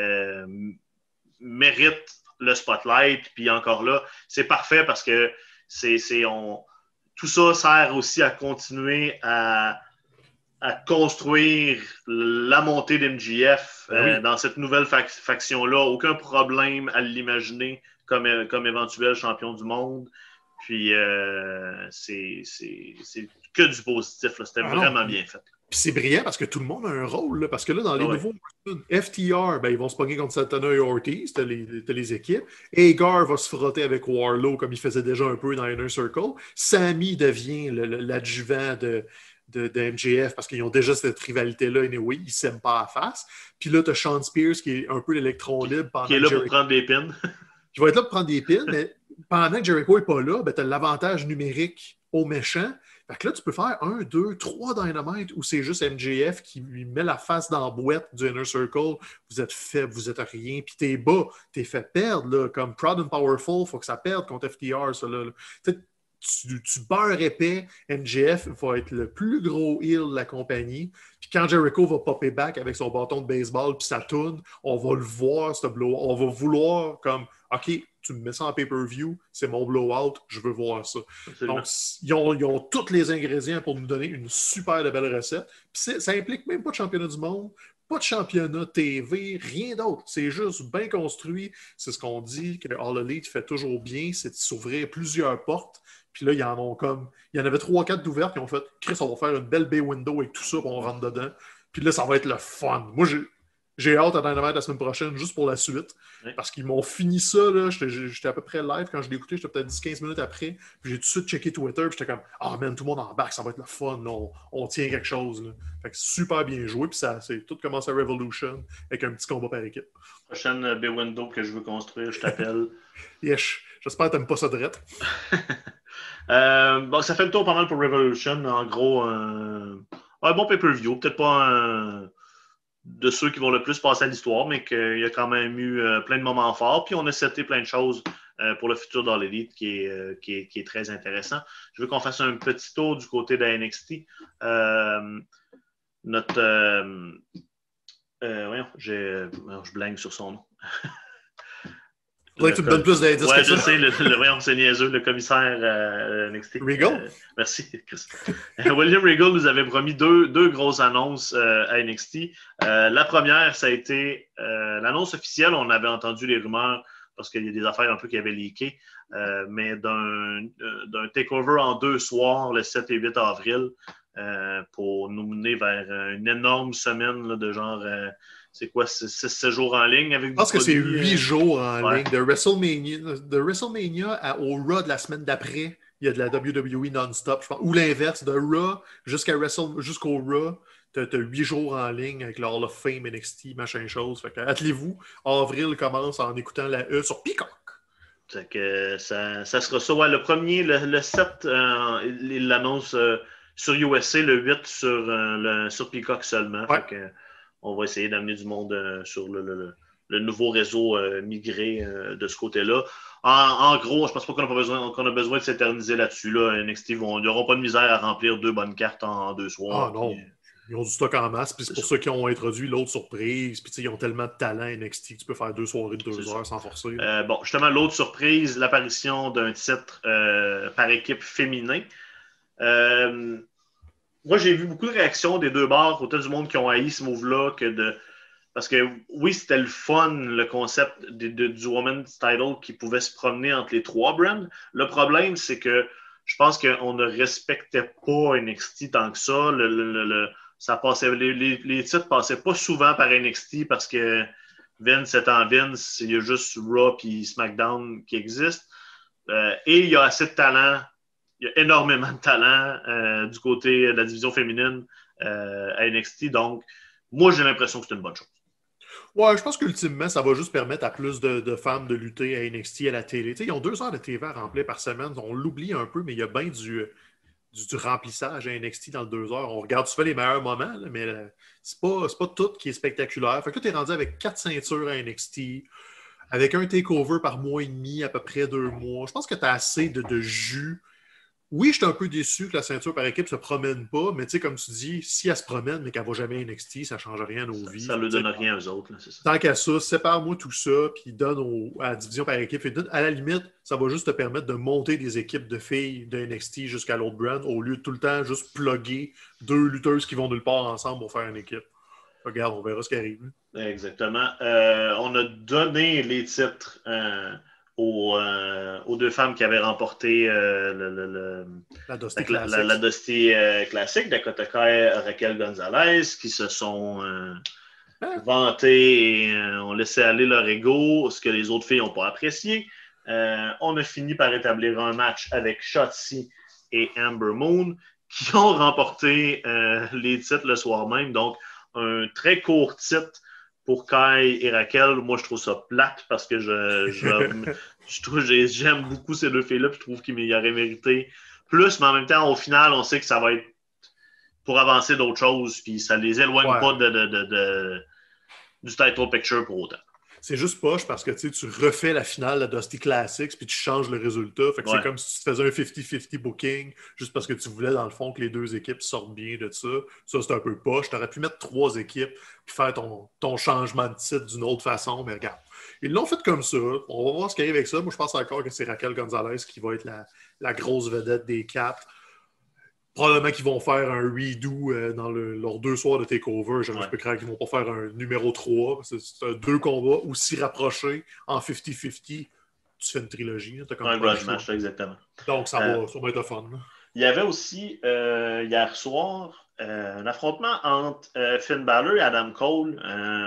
mérite le spotlight, puis encore là, c'est parfait parce que tout ça sert aussi à continuer à construire la montée d'MJF dans cette nouvelle faction-là. Aucun problème à l'imaginer comme éventuel champion du monde. Puis, c'est que du positif. Là. C'était vraiment bien fait. Puis c'est brillant parce que tout le monde a un rôle. Là, parce que là, dans les nouveaux FTR, ils vont se pogner contre Santana et Ortiz, t'as les équipes. Hagar va se frotter avec Warlow comme il faisait déjà un peu dans Inner Circle. Sami devient l'adjuvant de MJF parce qu'ils ont déjà cette rivalité-là, anyway, ils ne s'aiment pas à face. Puis là, tu as Sean Spears qui est un peu l'électron libre pendant qui est là pour prendre des pins. Qui va être là pour prendre des pins, mais pendant que Jericho n'est pas là, tu as l'avantage numérique aux méchants. Fait que là, tu peux faire 1, 2, 3 Dynamite où c'est juste MJF qui lui met la face dans la boîte du Inner Circle. Vous êtes faible, vous êtes rien, puis t'es bas, t'es fait perdre, là, comme Proud and Powerful, faut que ça perde contre FTR, ça, là. Tu beurres épais, MJF va être le plus gros heel de la compagnie. Puis quand Jericho va popper back avec son bâton de baseball puis sa toune, on va le voir, ce blow. On va vouloir comme, OK, tu me mets ça en pay-per-view, c'est mon blowout, je veux voir ça. Absolument. Donc, ils ont tous les ingrédients pour nous donner une super belle recette. Puis ça implique même pas de championnat du monde, pas de championnat TV, rien d'autre. C'est juste bien construit. C'est ce qu'on dit que All Elite fait toujours bien, c'est de s'ouvrir plusieurs portes. Puis là, il y en avait 3-4 d'ouvertes qui ont fait « Chris, on va faire une belle bay window avec tout ça, puis on rentre dedans. » Puis là, ça va être le fun. Moi, J'ai hâte à Dynamite la semaine prochaine, juste pour la suite. Oui. Parce qu'ils m'ont fini ça, là. J'étais à peu près live quand je l'ai écouté, j'étais peut-être 10-15 minutes après. Puis j'ai tout de suite checké Twitter, puis j'étais comme, ah man, tout le monde embarque, ça va être le fun, on tient quelque chose, là. Fait que super bien joué, puis tout commence à Revolution avec un petit combat par équipe. Prochaine B-Window que je veux construire, je t'appelle. Yesh, j'espère que t'aimes pas ça de rette. Bon, ça fait le tour pas mal pour Revolution. En gros, un bon pay-per-view. Peut-être pas de ceux qui vont le plus passer à l'histoire, mais qu'il y a quand même eu plein de moments forts. Puis on a seté plein de choses pour le futur d'All Elite qui est très intéressant. Je veux qu'on fasse un petit tour du côté de NXT. Voyons, je blanque sur son nom. Faudrait que tu me donnes plus d'indices ouais, que ça. je sais, voyons, c'est niaiseux, le commissaire NXT. Regal? Merci, Chris. William Regal nous avait promis deux grosses annonces à NXT. La première, ça a été l'annonce officielle. On avait entendu les rumeurs parce qu'il y a des affaires un peu qui avaient leaké, mais d'un takeover en 2 soirs, le 7 et 8 avril, pour nous mener vers une énorme semaine là, de genre... c'est quoi, 6 jours en ligne avec Je pense que c'est 8 jours en ouais. ligne. De WrestleMania au Raw de la semaine d'après, il y a de la WWE non-stop, je pense. Ou l'inverse, de Raw jusqu'au Raw, t'as 8 jours en ligne avec le Hall of Fame, NXT, machin chose. Fait que, attelez-vous, avril commence en écoutant la E sur Peacock. Fait que ça sera ça. Ouais, le premier, le 7, il l'annonce sur USA, le 8 sur Peacock seulement. Ouais. Fait que, on va essayer d'amener du monde sur le nouveau réseau migré de ce côté-là. En gros, je pense pas qu'on a besoin de s'éterniser là-dessus. Là. NXT, ils n'auront pas de misère à remplir 2 bonnes cartes en 2 soirs. Ah non, ils ont du stock en masse. Puis c'est pour ceux qui ont introduit l'autre surprise. Puis ils ont tellement de talent NXT que tu peux faire 2 soirées de 2 heures sans forcer. Bon, justement, l'autre surprise, l'apparition d'un titre par équipe féminin. Moi, j'ai vu beaucoup de réactions des 2 bords, autant du monde qui ont haï ce move-là parce que oui, c'était le fun, le concept du Women's Title qui pouvait se promener entre les 3 brands. Le problème, c'est que je pense qu'on ne respectait pas NXT tant que ça. Ça passait, les titres passaient pas souvent par NXT parce que Vince étant Vince, il y a juste Raw et SmackDown qui existent. Et il y a assez de talent. Il y a énormément de talent du côté de la division féminine à NXT. Donc, moi, j'ai l'impression que c'est une bonne chose. Ouais, je pense qu'ultimement, ça va juste permettre à plus de femmes de lutter à NXT, à la télé. T'sais, ils ont 2 heures de TV à remplir par semaine. On l'oublie un peu, mais il y a bien du remplissage à NXT dans le 2 heures. On regarde souvent les meilleurs moments, là, mais c'est pas tout qui est spectaculaire. Fait que là, tu es rendu avec 4 ceintures à NXT, avec un takeover par mois et demi, à peu près 2 mois. Je pense que tu as assez de jus. Oui, je suis un peu déçu que la ceinture par équipe ne se promène pas, mais tu sais, comme tu dis, si elle se promène mais qu'elle ne va jamais à NXT, ça ne change rien à nos vies. Ça ne donne rien aux autres, là, c'est ça. Tant qu'à ça, sépare-moi tout ça, puis donne à la division par équipe. Et à la limite, ça va juste te permettre de monter des équipes de filles de NXT jusqu'à l'autre brand, au lieu de tout le temps juste plugger 2 lutteuses qui vont nulle part ensemble pour faire une équipe. Regarde, on verra ce qui arrive. Exactement. On a donné les titres aux 2 femmes qui avaient remporté la Dusty Classic. La Dusty Classic, Dakota Kai, Raquel Gonzalez, qui se sont vantées et ont laissé aller leur ego, ce que les autres filles n'ont pas apprécié. On a fini par établir un match avec Shotzi et Amber Moon, qui ont remporté les titres le soir même. Donc, un très court titre pour Kai et Raquel. Moi, je trouve ça plate parce que j'aime beaucoup ces 2 filles-là. Je trouve qu'ils y auraient mérité plus, mais en même temps, au final, on sait que ça va être pour avancer d'autres choses, puis ça les éloigne pas du title picture pour autant. C'est juste poche parce que tu refais la finale de Dusty Classics puis tu changes le résultat. Fait que c'est comme si tu faisais un 50-50 booking juste parce que tu voulais, dans le fond, que les 2 équipes sortent bien de ça. Ça, c'est un peu poche. Tu aurais pu mettre 3 équipes puis faire ton changement de titre d'une autre façon. Mais regarde, ils l'ont fait comme ça. On va voir ce qui arrive avec ça. Moi, je pense encore que c'est Raquel Gonzalez qui va être la grosse vedette des 4. Probablement qu'ils vont faire un redo dans leurs 2 soirs de takeover. Je peux croire qu'ils ne vont pas faire un numéro 3. C'est 2 combats aussi rapprochés en 50-50. Tu fais une trilogie. Un grudge match, exactement. Donc, ça va être le fun. Là. Il y avait aussi, hier soir, un affrontement entre Finn Balor et Adam Cole.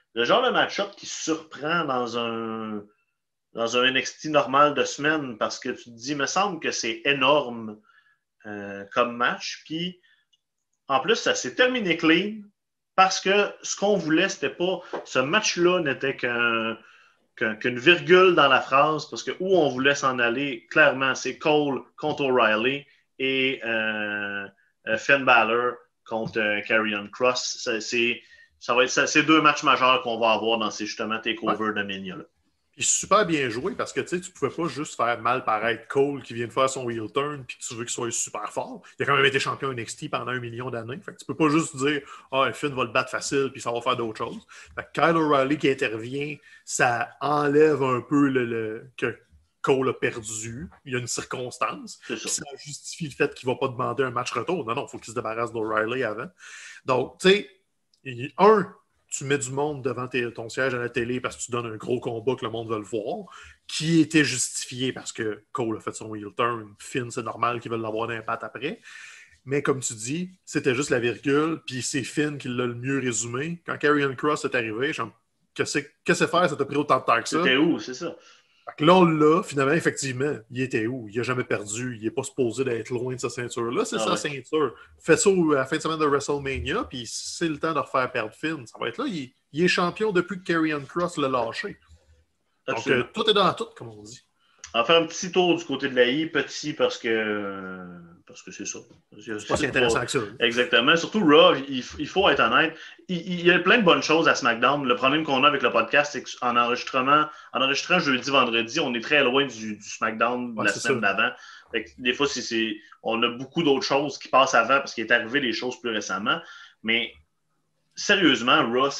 le genre de match-up qui surprend dans un NXT normal de semaine parce que tu te dis, il me semble que c'est énorme comme match. Puis, en plus, ça s'est terminé clean parce que ce qu'on voulait, c'était pas... Ce match-là n'était qu'une virgule dans la phrase parce que où on voulait s'en aller, clairement, c'est Cole contre O'Reilly et Finn Balor contre Karrion Kross. Ça va être ces 2 matchs majeurs qu'on va avoir dans ces justement takeovers de Mania. Là. Puis super bien joué parce que tu pouvais pas juste faire mal paraître Cole qui vient de faire son heel turn puis que tu veux qu'il soit super fort. Il a quand même été champion NXT pendant 1 million d'années. Fait que tu peux pas juste dire Finn va le battre facile puis ça va faire d'autres choses. Fait que Kyle O'Reilly qui intervient, ça enlève un peu que Cole a perdu. Il y a une circonstance. Ça justifie le fait qu'il va pas demander un match retour. Non, il faut qu'il se débarrasse d'O'Reilly avant. Donc, tu sais, tu mets du monde devant ton siège à la télé parce que tu donnes un gros combat que le monde veut le voir, qui était justifié parce que Cole a fait son heel turn. Finn, c'est normal qu'ils veulent l'avoir d'impact après. Mais comme tu dis, c'était juste la virgule, puis c'est Finn qui l'a le mieux résumé. Quand Karrion Kross est arrivé, qu'est-ce que faire? Ça t'a pris autant de temps que ça? C'était où, c'est ça? Là, on l'a, finalement, effectivement, il était où? Il n'a jamais perdu. Il n'est pas supposé d'être loin de sa ceinture. Là, c'est sa ceinture. Fais ça à la fin de semaine de WrestleMania, puis c'est le temps de refaire perdre Finn. Ça va être là. Il est champion depuis que Karrion Kross l'a lâché. Absolument. Donc, tout est dans tout, comme on dit. On va faire un petit tour du côté de l'AI, petit parce que c'est ça. C'est pas si intéressant que ça. Exactement. Surtout Raw, il faut être honnête. Il y a plein de bonnes choses à SmackDown. Le problème qu'on a avec le podcast, c'est qu'en enregistrant jeudi, vendredi, on est très loin du SmackDown de la semaine d'avant. Des fois, on a beaucoup d'autres choses qui passent avant parce qu'il est arrivé des choses plus récemment. Mais sérieusement, Raw,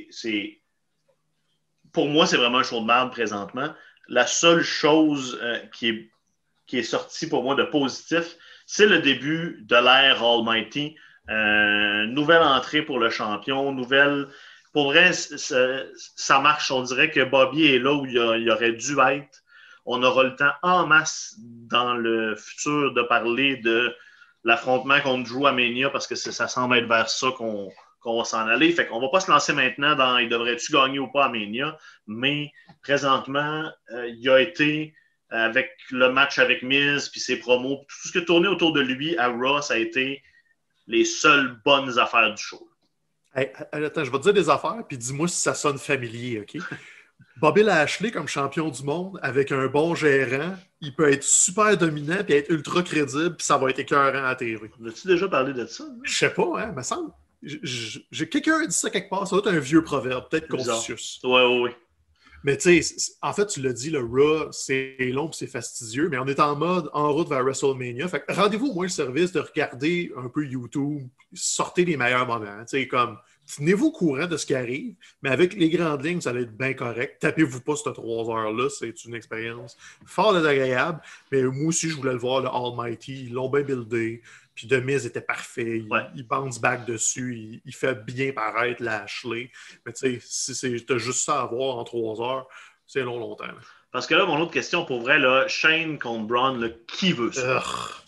pour moi, c'est vraiment un show de merde présentement. La seule chose qui est sortie pour moi de positif, c'est le début de l'ère Almighty. Nouvelle entrée pour le champion, Pour vrai, ça marche. On dirait que Bobby est là où il aurait dû être. On aura le temps en masse dans le futur de parler de l'affrontement contre Drew à Mania parce que ça semble être vers ça qu'on va s'en aller. Fait qu'on va pas se lancer maintenant dans il devrait-tu gagner ou pas à Mania, mais présentement, il a été avec le match avec Miz puis ses promos, tout ce qui a tourné autour de lui à Raw, ça a été les seules bonnes affaires du show. Hey, attends, je vais te dire des affaires, puis dis-moi si ça sonne familier, OK? Bobby Lashley comme champion du monde, avec un bon gérant, il peut être super dominant puis être ultra crédible, puis ça va être écœurant à la TV. As-tu déjà parlé de ça? Je sais pas, hein, me semble. Quelqu'un a dit ça quelque part, ça doit être un vieux proverbe, peut-être Confucius. Oui. Mais tu sais, en fait, tu l'as dit, le Raw, c'est long et c'est fastidieux, mais on est en route vers WrestleMania. Fait que rendez-vous au moins le service de regarder un peu YouTube, sortez les meilleurs moments. Tu sais, comme, tenez-vous au courant de ce qui arrive, mais avec les grandes lignes, ça va être bien correct. Tapez-vous pas ces 3 heures-là, c'est une expérience fort désagréable. Mais moi aussi, je voulais le voir, le Almighty, ils l'ont bien buildé. Puis The Miz était parfait. Il bounce back dessus. Il fait bien paraître Lashley. Mais tu sais, si t'as juste ça à voir en 3 heures, c'est longtemps. Là. Parce que là, mon autre question, pour vrai, là, Shane contre Braun, là, qui veut ça?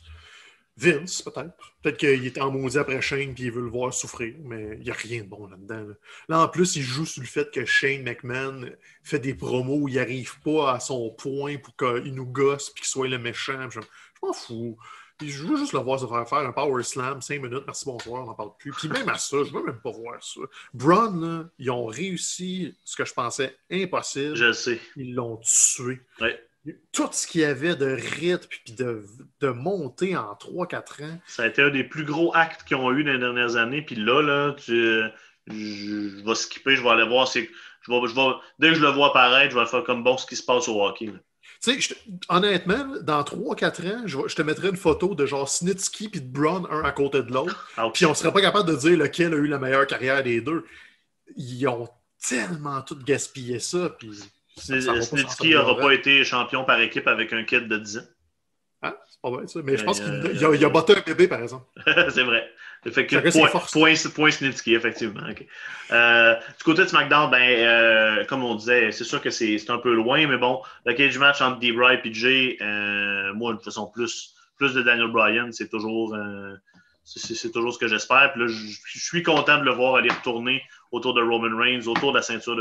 Vince, peut-être. Peut-être qu'il est en maudit après Shane et il veut le voir souffrir, mais il n'y a rien de bon là-dedans. Là, en plus, il joue sur le fait que Shane McMahon fait des promos où il n'arrive pas à son point pour qu'il nous gosse et qu'il soit le méchant. Je m'en fous. Je veux juste le voir se faire un power slam, 5 minutes, merci, bonsoir, on n'en parle plus. Puis même à ça, je ne veux même pas voir ça. Braun, là, ils ont réussi ce que je pensais impossible. Je sais. Ils l'ont tué. Ouais. Tout ce qu'il y avait de rythme et de montée en 3-4 ans. Ça a été un des plus gros actes qu'ils ont eu dans les dernières années. Puis là, je vais skipper, je vais aller voir. Dès que je le vois apparaître, je vais faire comme ce qui se passe au hockey. Là. Tu sais, honnêtement, dans 3-4 ans, je te mettrais une photo de genre Snitsky et de Braun, un à côté de l'autre. Puis on serait pas capable de dire lequel a eu la meilleure carrière des deux. Ils ont tellement tout gaspillé ça. Puis Snitsky n'aura pas été champion par équipe avec un kid de 10 ans. Ah, c'est pas vrai ça. Mais je pense qu'il a battu un bébé, par exemple. C'est vrai. Fait que point Snitsky, effectivement. Okay. Du côté de SmackDown, comme on disait, c'est sûr que c'est un peu loin, mais bon, le cage match entre D-Bry et Jay, moi, de toute façon, plus de Daniel Bryan, c'est toujours ce que j'espère. Puis là, je suis content de le voir aller retourner autour de Roman Reigns, autour de la ceinture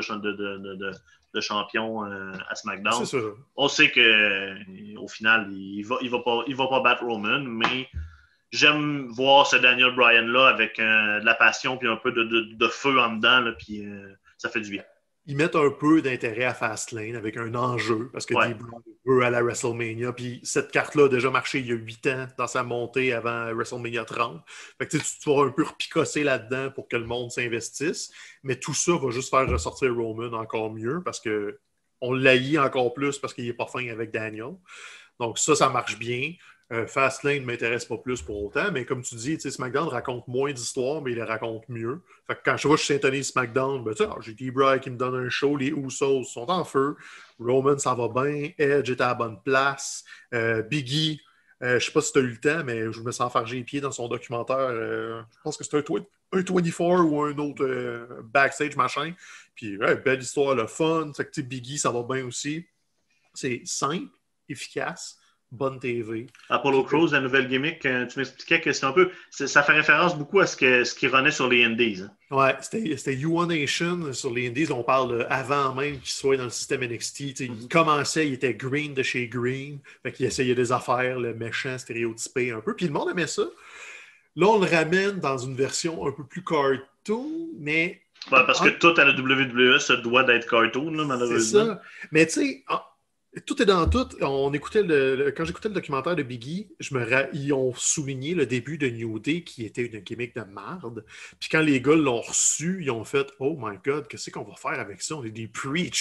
de champion à SmackDown. C'est ça. On sait qu'au final, il va pas battre Roman, mais j'aime voir ce Daniel Bryan-là avec de la passion puis un peu de feu en dedans, là, puis ça fait du bien. Ils mettent un peu d'intérêt à Fastlane avec un enjeu, parce que Dee Bry veut à la WrestleMania, puis cette carte-là a déjà marché il y a 8 ans dans sa montée avant WrestleMania 30. Fait que tu vas un peu repicosser là-dedans pour que le monde s'investisse, mais tout ça va juste faire ressortir Roman encore mieux, parce que on l'haït encore plus parce qu'il n'est pas fin avec Daniel. Donc ça marche bien. Fastlane ne m'intéresse pas plus pour autant, mais comme tu dis, SmackDown raconte moins d'histoires, mais il les raconte mieux. Fait que quand je vois que je syntonise SmackDown, j'ai Dee-Bry qui me donne un show, les Usos sont en feu, Roman, ça va bien, Edge est à la bonne place, Biggie, je sais pas si tu as eu le temps, mais je me sens farger les pieds dans son documentaire, je pense que c'est un 24 ou un autre backstage machin. Puis, belle histoire, le fun, fait que Biggie, ça va bien aussi. C'est simple, efficace. Bonne TV. Apollo Crews, la nouvelle gimmick, tu m'expliquais que c'est un peu. Ça fait référence beaucoup à ce qui renaît sur les Indies. Hein. Ouais, c'était You Nation sur les Indies. On parle avant même qu'il soit dans le système NXT. Il commençait, il était Green de chez Green. Fait qu'il essayait des affaires, le méchant stéréotypé un peu. Puis le monde aimait ça. Là, on le ramène dans une version un peu plus cartoon, mais. Ouais, parce que tout à la WWE se doit d'être cartoon, là, malheureusement. C'est ça. Mais tu sais. Tout est dans tout. On écoutait quand j'écoutais le documentaire de Biggie, ils ont souligné le début de New Day qui était une gimmick de marde. Puis quand les gars l'ont reçu, ils ont fait « Oh my God, qu'est-ce qu'on va faire avec ça? On est des preachers. »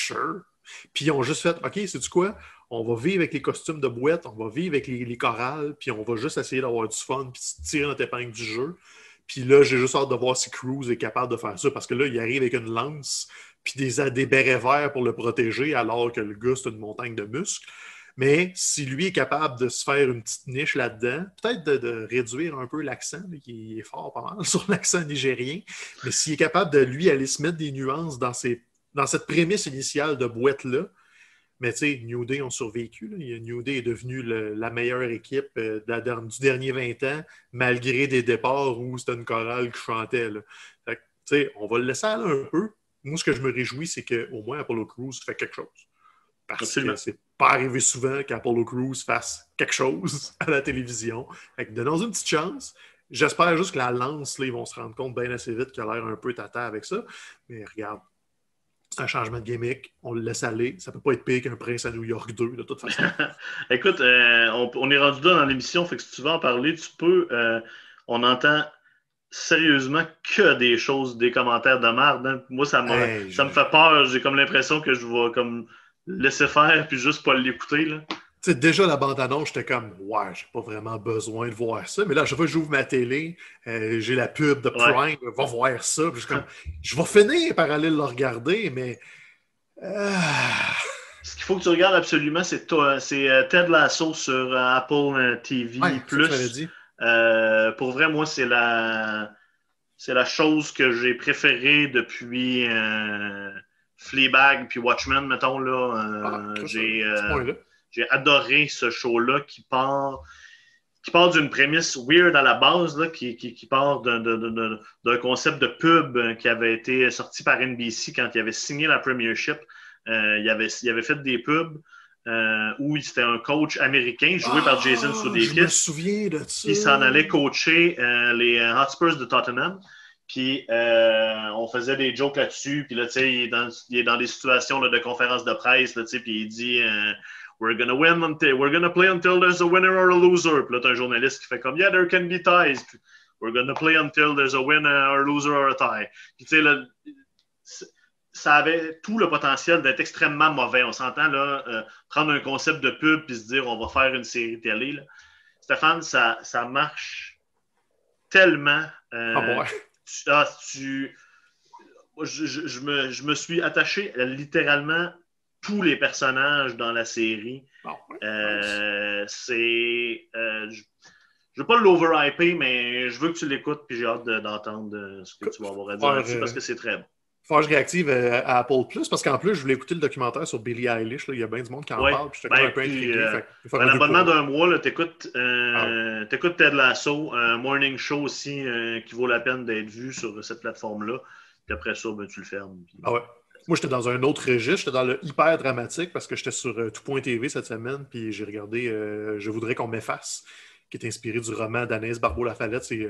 Puis ils ont juste fait « OK, sais-tu quoi? On va vivre avec les costumes de boîte, on va vivre avec les chorales, puis on va juste essayer d'avoir du fun, puis tirer notre épingle du jeu. » Puis là, j'ai juste hâte de voir si Crews est capable de faire ça, parce que là, il arrive avec une lance puis des bérets verts pour le protéger, alors que le gars, c'est une montagne de muscles. Mais si lui est capable de se faire une petite niche là-dedans, peut-être de réduire un peu l'accent, qui est fort pas mal sur l'accent nigérien, mais s'il est capable de, lui, aller se mettre des nuances dans cette prémisse initiale de boîte-là, mais tu sais, New Day ont survécu. Là. New Day est devenu la meilleure équipe du dernier 20 ans, malgré des départs où c'était une chorale qui chantait. Là. Fait que, tu sais, on va le laisser aller un peu. Moi, ce que je me réjouis, c'est qu'au moins Apollo Crews fait quelque chose. Parce Absolument. que c'est pas arrivé souvent qu'Apollo Crews fasse quelque chose à la télévision. Fait que donnons une petite chance. J'espère juste que la lance, là, ils vont se rendre compte bien assez vite qu'il a l'air un peu tata avec ça. Mais regarde, c'est un changement de gimmick. On le laisse aller. Ça peut pas être pire qu'un Prince à New York 2, de toute façon. Écoute, on est rendu là dans l'émission, fait que si tu veux en parler, tu peux. On entend sérieusement que des choses, des commentaires de merde. Hein. Moi, ça me fait peur. J'ai comme l'impression que je vais comme laisser faire puis juste pas l'écouter. Là. Tu sais, déjà, la bande-annonce, j'étais comme, ouais, j'ai pas vraiment besoin de voir ça. Mais là, à chaque fois que j'ouvre ma télé, j'ai la pub de Prime, va voir ça. Puis je vais finir par aller le regarder, mais. Ce qu'il faut que tu regardes absolument, c'est Ted Lasso sur Apple TV+. Pour vrai, moi, c'est la chose que j'ai préférée depuis Fleabag puis Watchmen, mettons. Là, j'ai adoré ce show-là qui part d'une prémisse weird à la base, là, qui part d'un concept de pub qui avait été sorti par NBC quand il avait signé la Premiership. Il avait fait des pubs où c'était un coach américain joué par Jason Sudeikis. Je me souviens de ça. Qui s'en allait coacher les Hotspurs de Tottenham. Puis on faisait des jokes là-dessus. Puis là, tu sais, il est dans des situations là, de conférences de presse. Là, puis il dit we're gonna play until there's a winner or a loser. Puis là, t'as un journaliste qui fait comme yeah, there can be ties. Puis, we're gonna play until there's a winner or a loser or a tie. Puis tu sais, là, ça avait tout le potentiel d'être extrêmement mauvais. On s'entend là, prendre un concept de pub puis se dire on va faire une série télé. Là. Stéphane, ça marche tellement. Je me suis attaché à littéralement tous les personnages dans la série. Je veux pas l'overhyper, mais je veux que tu l'écoutes puis j'ai hâte d'entendre ce que tu vas avoir à dire là-dessus parce que c'est très bon. Faut que je réactive à Apple Plus parce qu'en plus, je voulais écouter le documentaire sur Billie Eilish. Là. Il y a bien du monde qui en parle. Puis j'étais un peu intrigué. L'abonnement d'un mois, tu écoutes Ted Lasso, un morning show aussi qui vaut la peine d'être vu sur cette plateforme-là. Puis après ça, ben, tu le fermes. Puis... Ah ouais. Moi, j'étais dans un autre registre. J'étais dans le hyper dramatique parce que j'étais sur Tout.tv cette semaine. Puis j'ai regardé Je voudrais qu'on m'efface, qui est inspiré du roman d'Anaïs Barbeau-Lafayette. C'est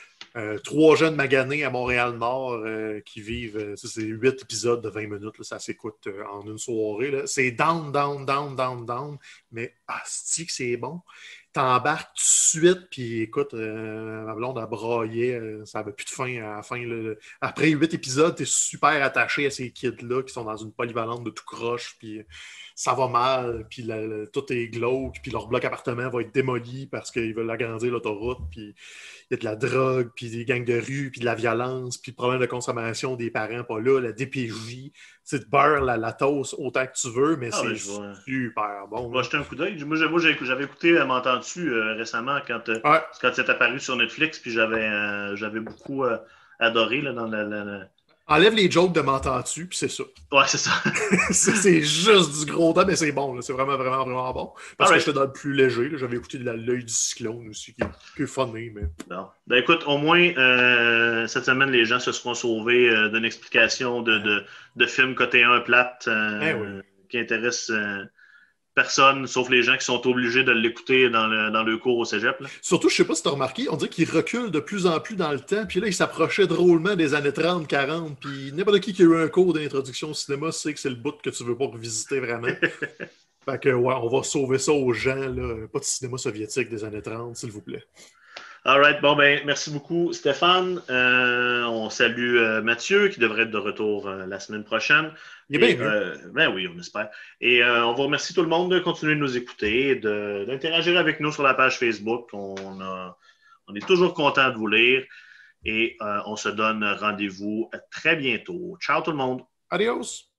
3 jeunes maganés à Montréal-Nord qui vivent. C'est 8 épisodes de 20 minutes. Là, ça s'écoute en une soirée. Là. C'est down, down, down, down, down. Mais asti que c'est bon. T'embarques tout de suite, puis écoute, ma blonde a braillé, ça n'avait plus de fin à la fin. Là. Après 8 épisodes, t'es super attaché à ces kids-là qui sont dans une polyvalente de tout croche, puis ça va mal, puis tout est glauque, puis leur bloc appartement va être démoli parce qu'ils veulent agrandir l'autoroute, puis il y a de la drogue, puis des gangs de rue, puis de la violence, puis le problème de consommation des parents pas là, la DPJ, c'est de beurre la toast autant que tu veux, mais c'est super bon. Moi, jeter un coup d'œil. Moi, j'avais écouté M'entends-tu récemment quand c'est apparu sur Netflix, puis j'avais beaucoup adoré là, dans Enlève les jokes de M'entends-tu, puis c'est ça. Ouais, c'est ça. c'est juste du gros temps, mais c'est bon. Là. C'est vraiment, vraiment, vraiment bon. Parce que j'étais dans le plus léger. Là. J'avais écouté L'œil du cyclone aussi, qui est funny. Mais... Non. Ben écoute, au moins, cette semaine, les gens se seront sauvés d'une explication de film côté 1 plate qui intéresse personne, sauf les gens qui sont obligés de l'écouter dans le cours au cégep. Là. Surtout, je sais pas si tu as remarqué, on dirait qu'il recule de plus en plus dans le temps, puis là, il s'approchait drôlement des années 30, 40, puis n'importe qui a eu un cours d'introduction au cinéma sait que c'est le bout que tu veux pas revisiter vraiment. Fait que, ouais, on va sauver ça aux gens, là. Pas de cinéma soviétique des années 30, s'il vous plaît. All right. Bon, ben, merci beaucoup, Stéphane. On salue Mathieu, qui devrait être de retour la semaine prochaine. Il est bien ben oui, on espère. Et on vous remercie tout le monde de continuer de nous écouter et d'interagir avec nous sur la page Facebook. On est toujours content de vous lire et on se donne rendez-vous très bientôt. Ciao tout le monde. Adios.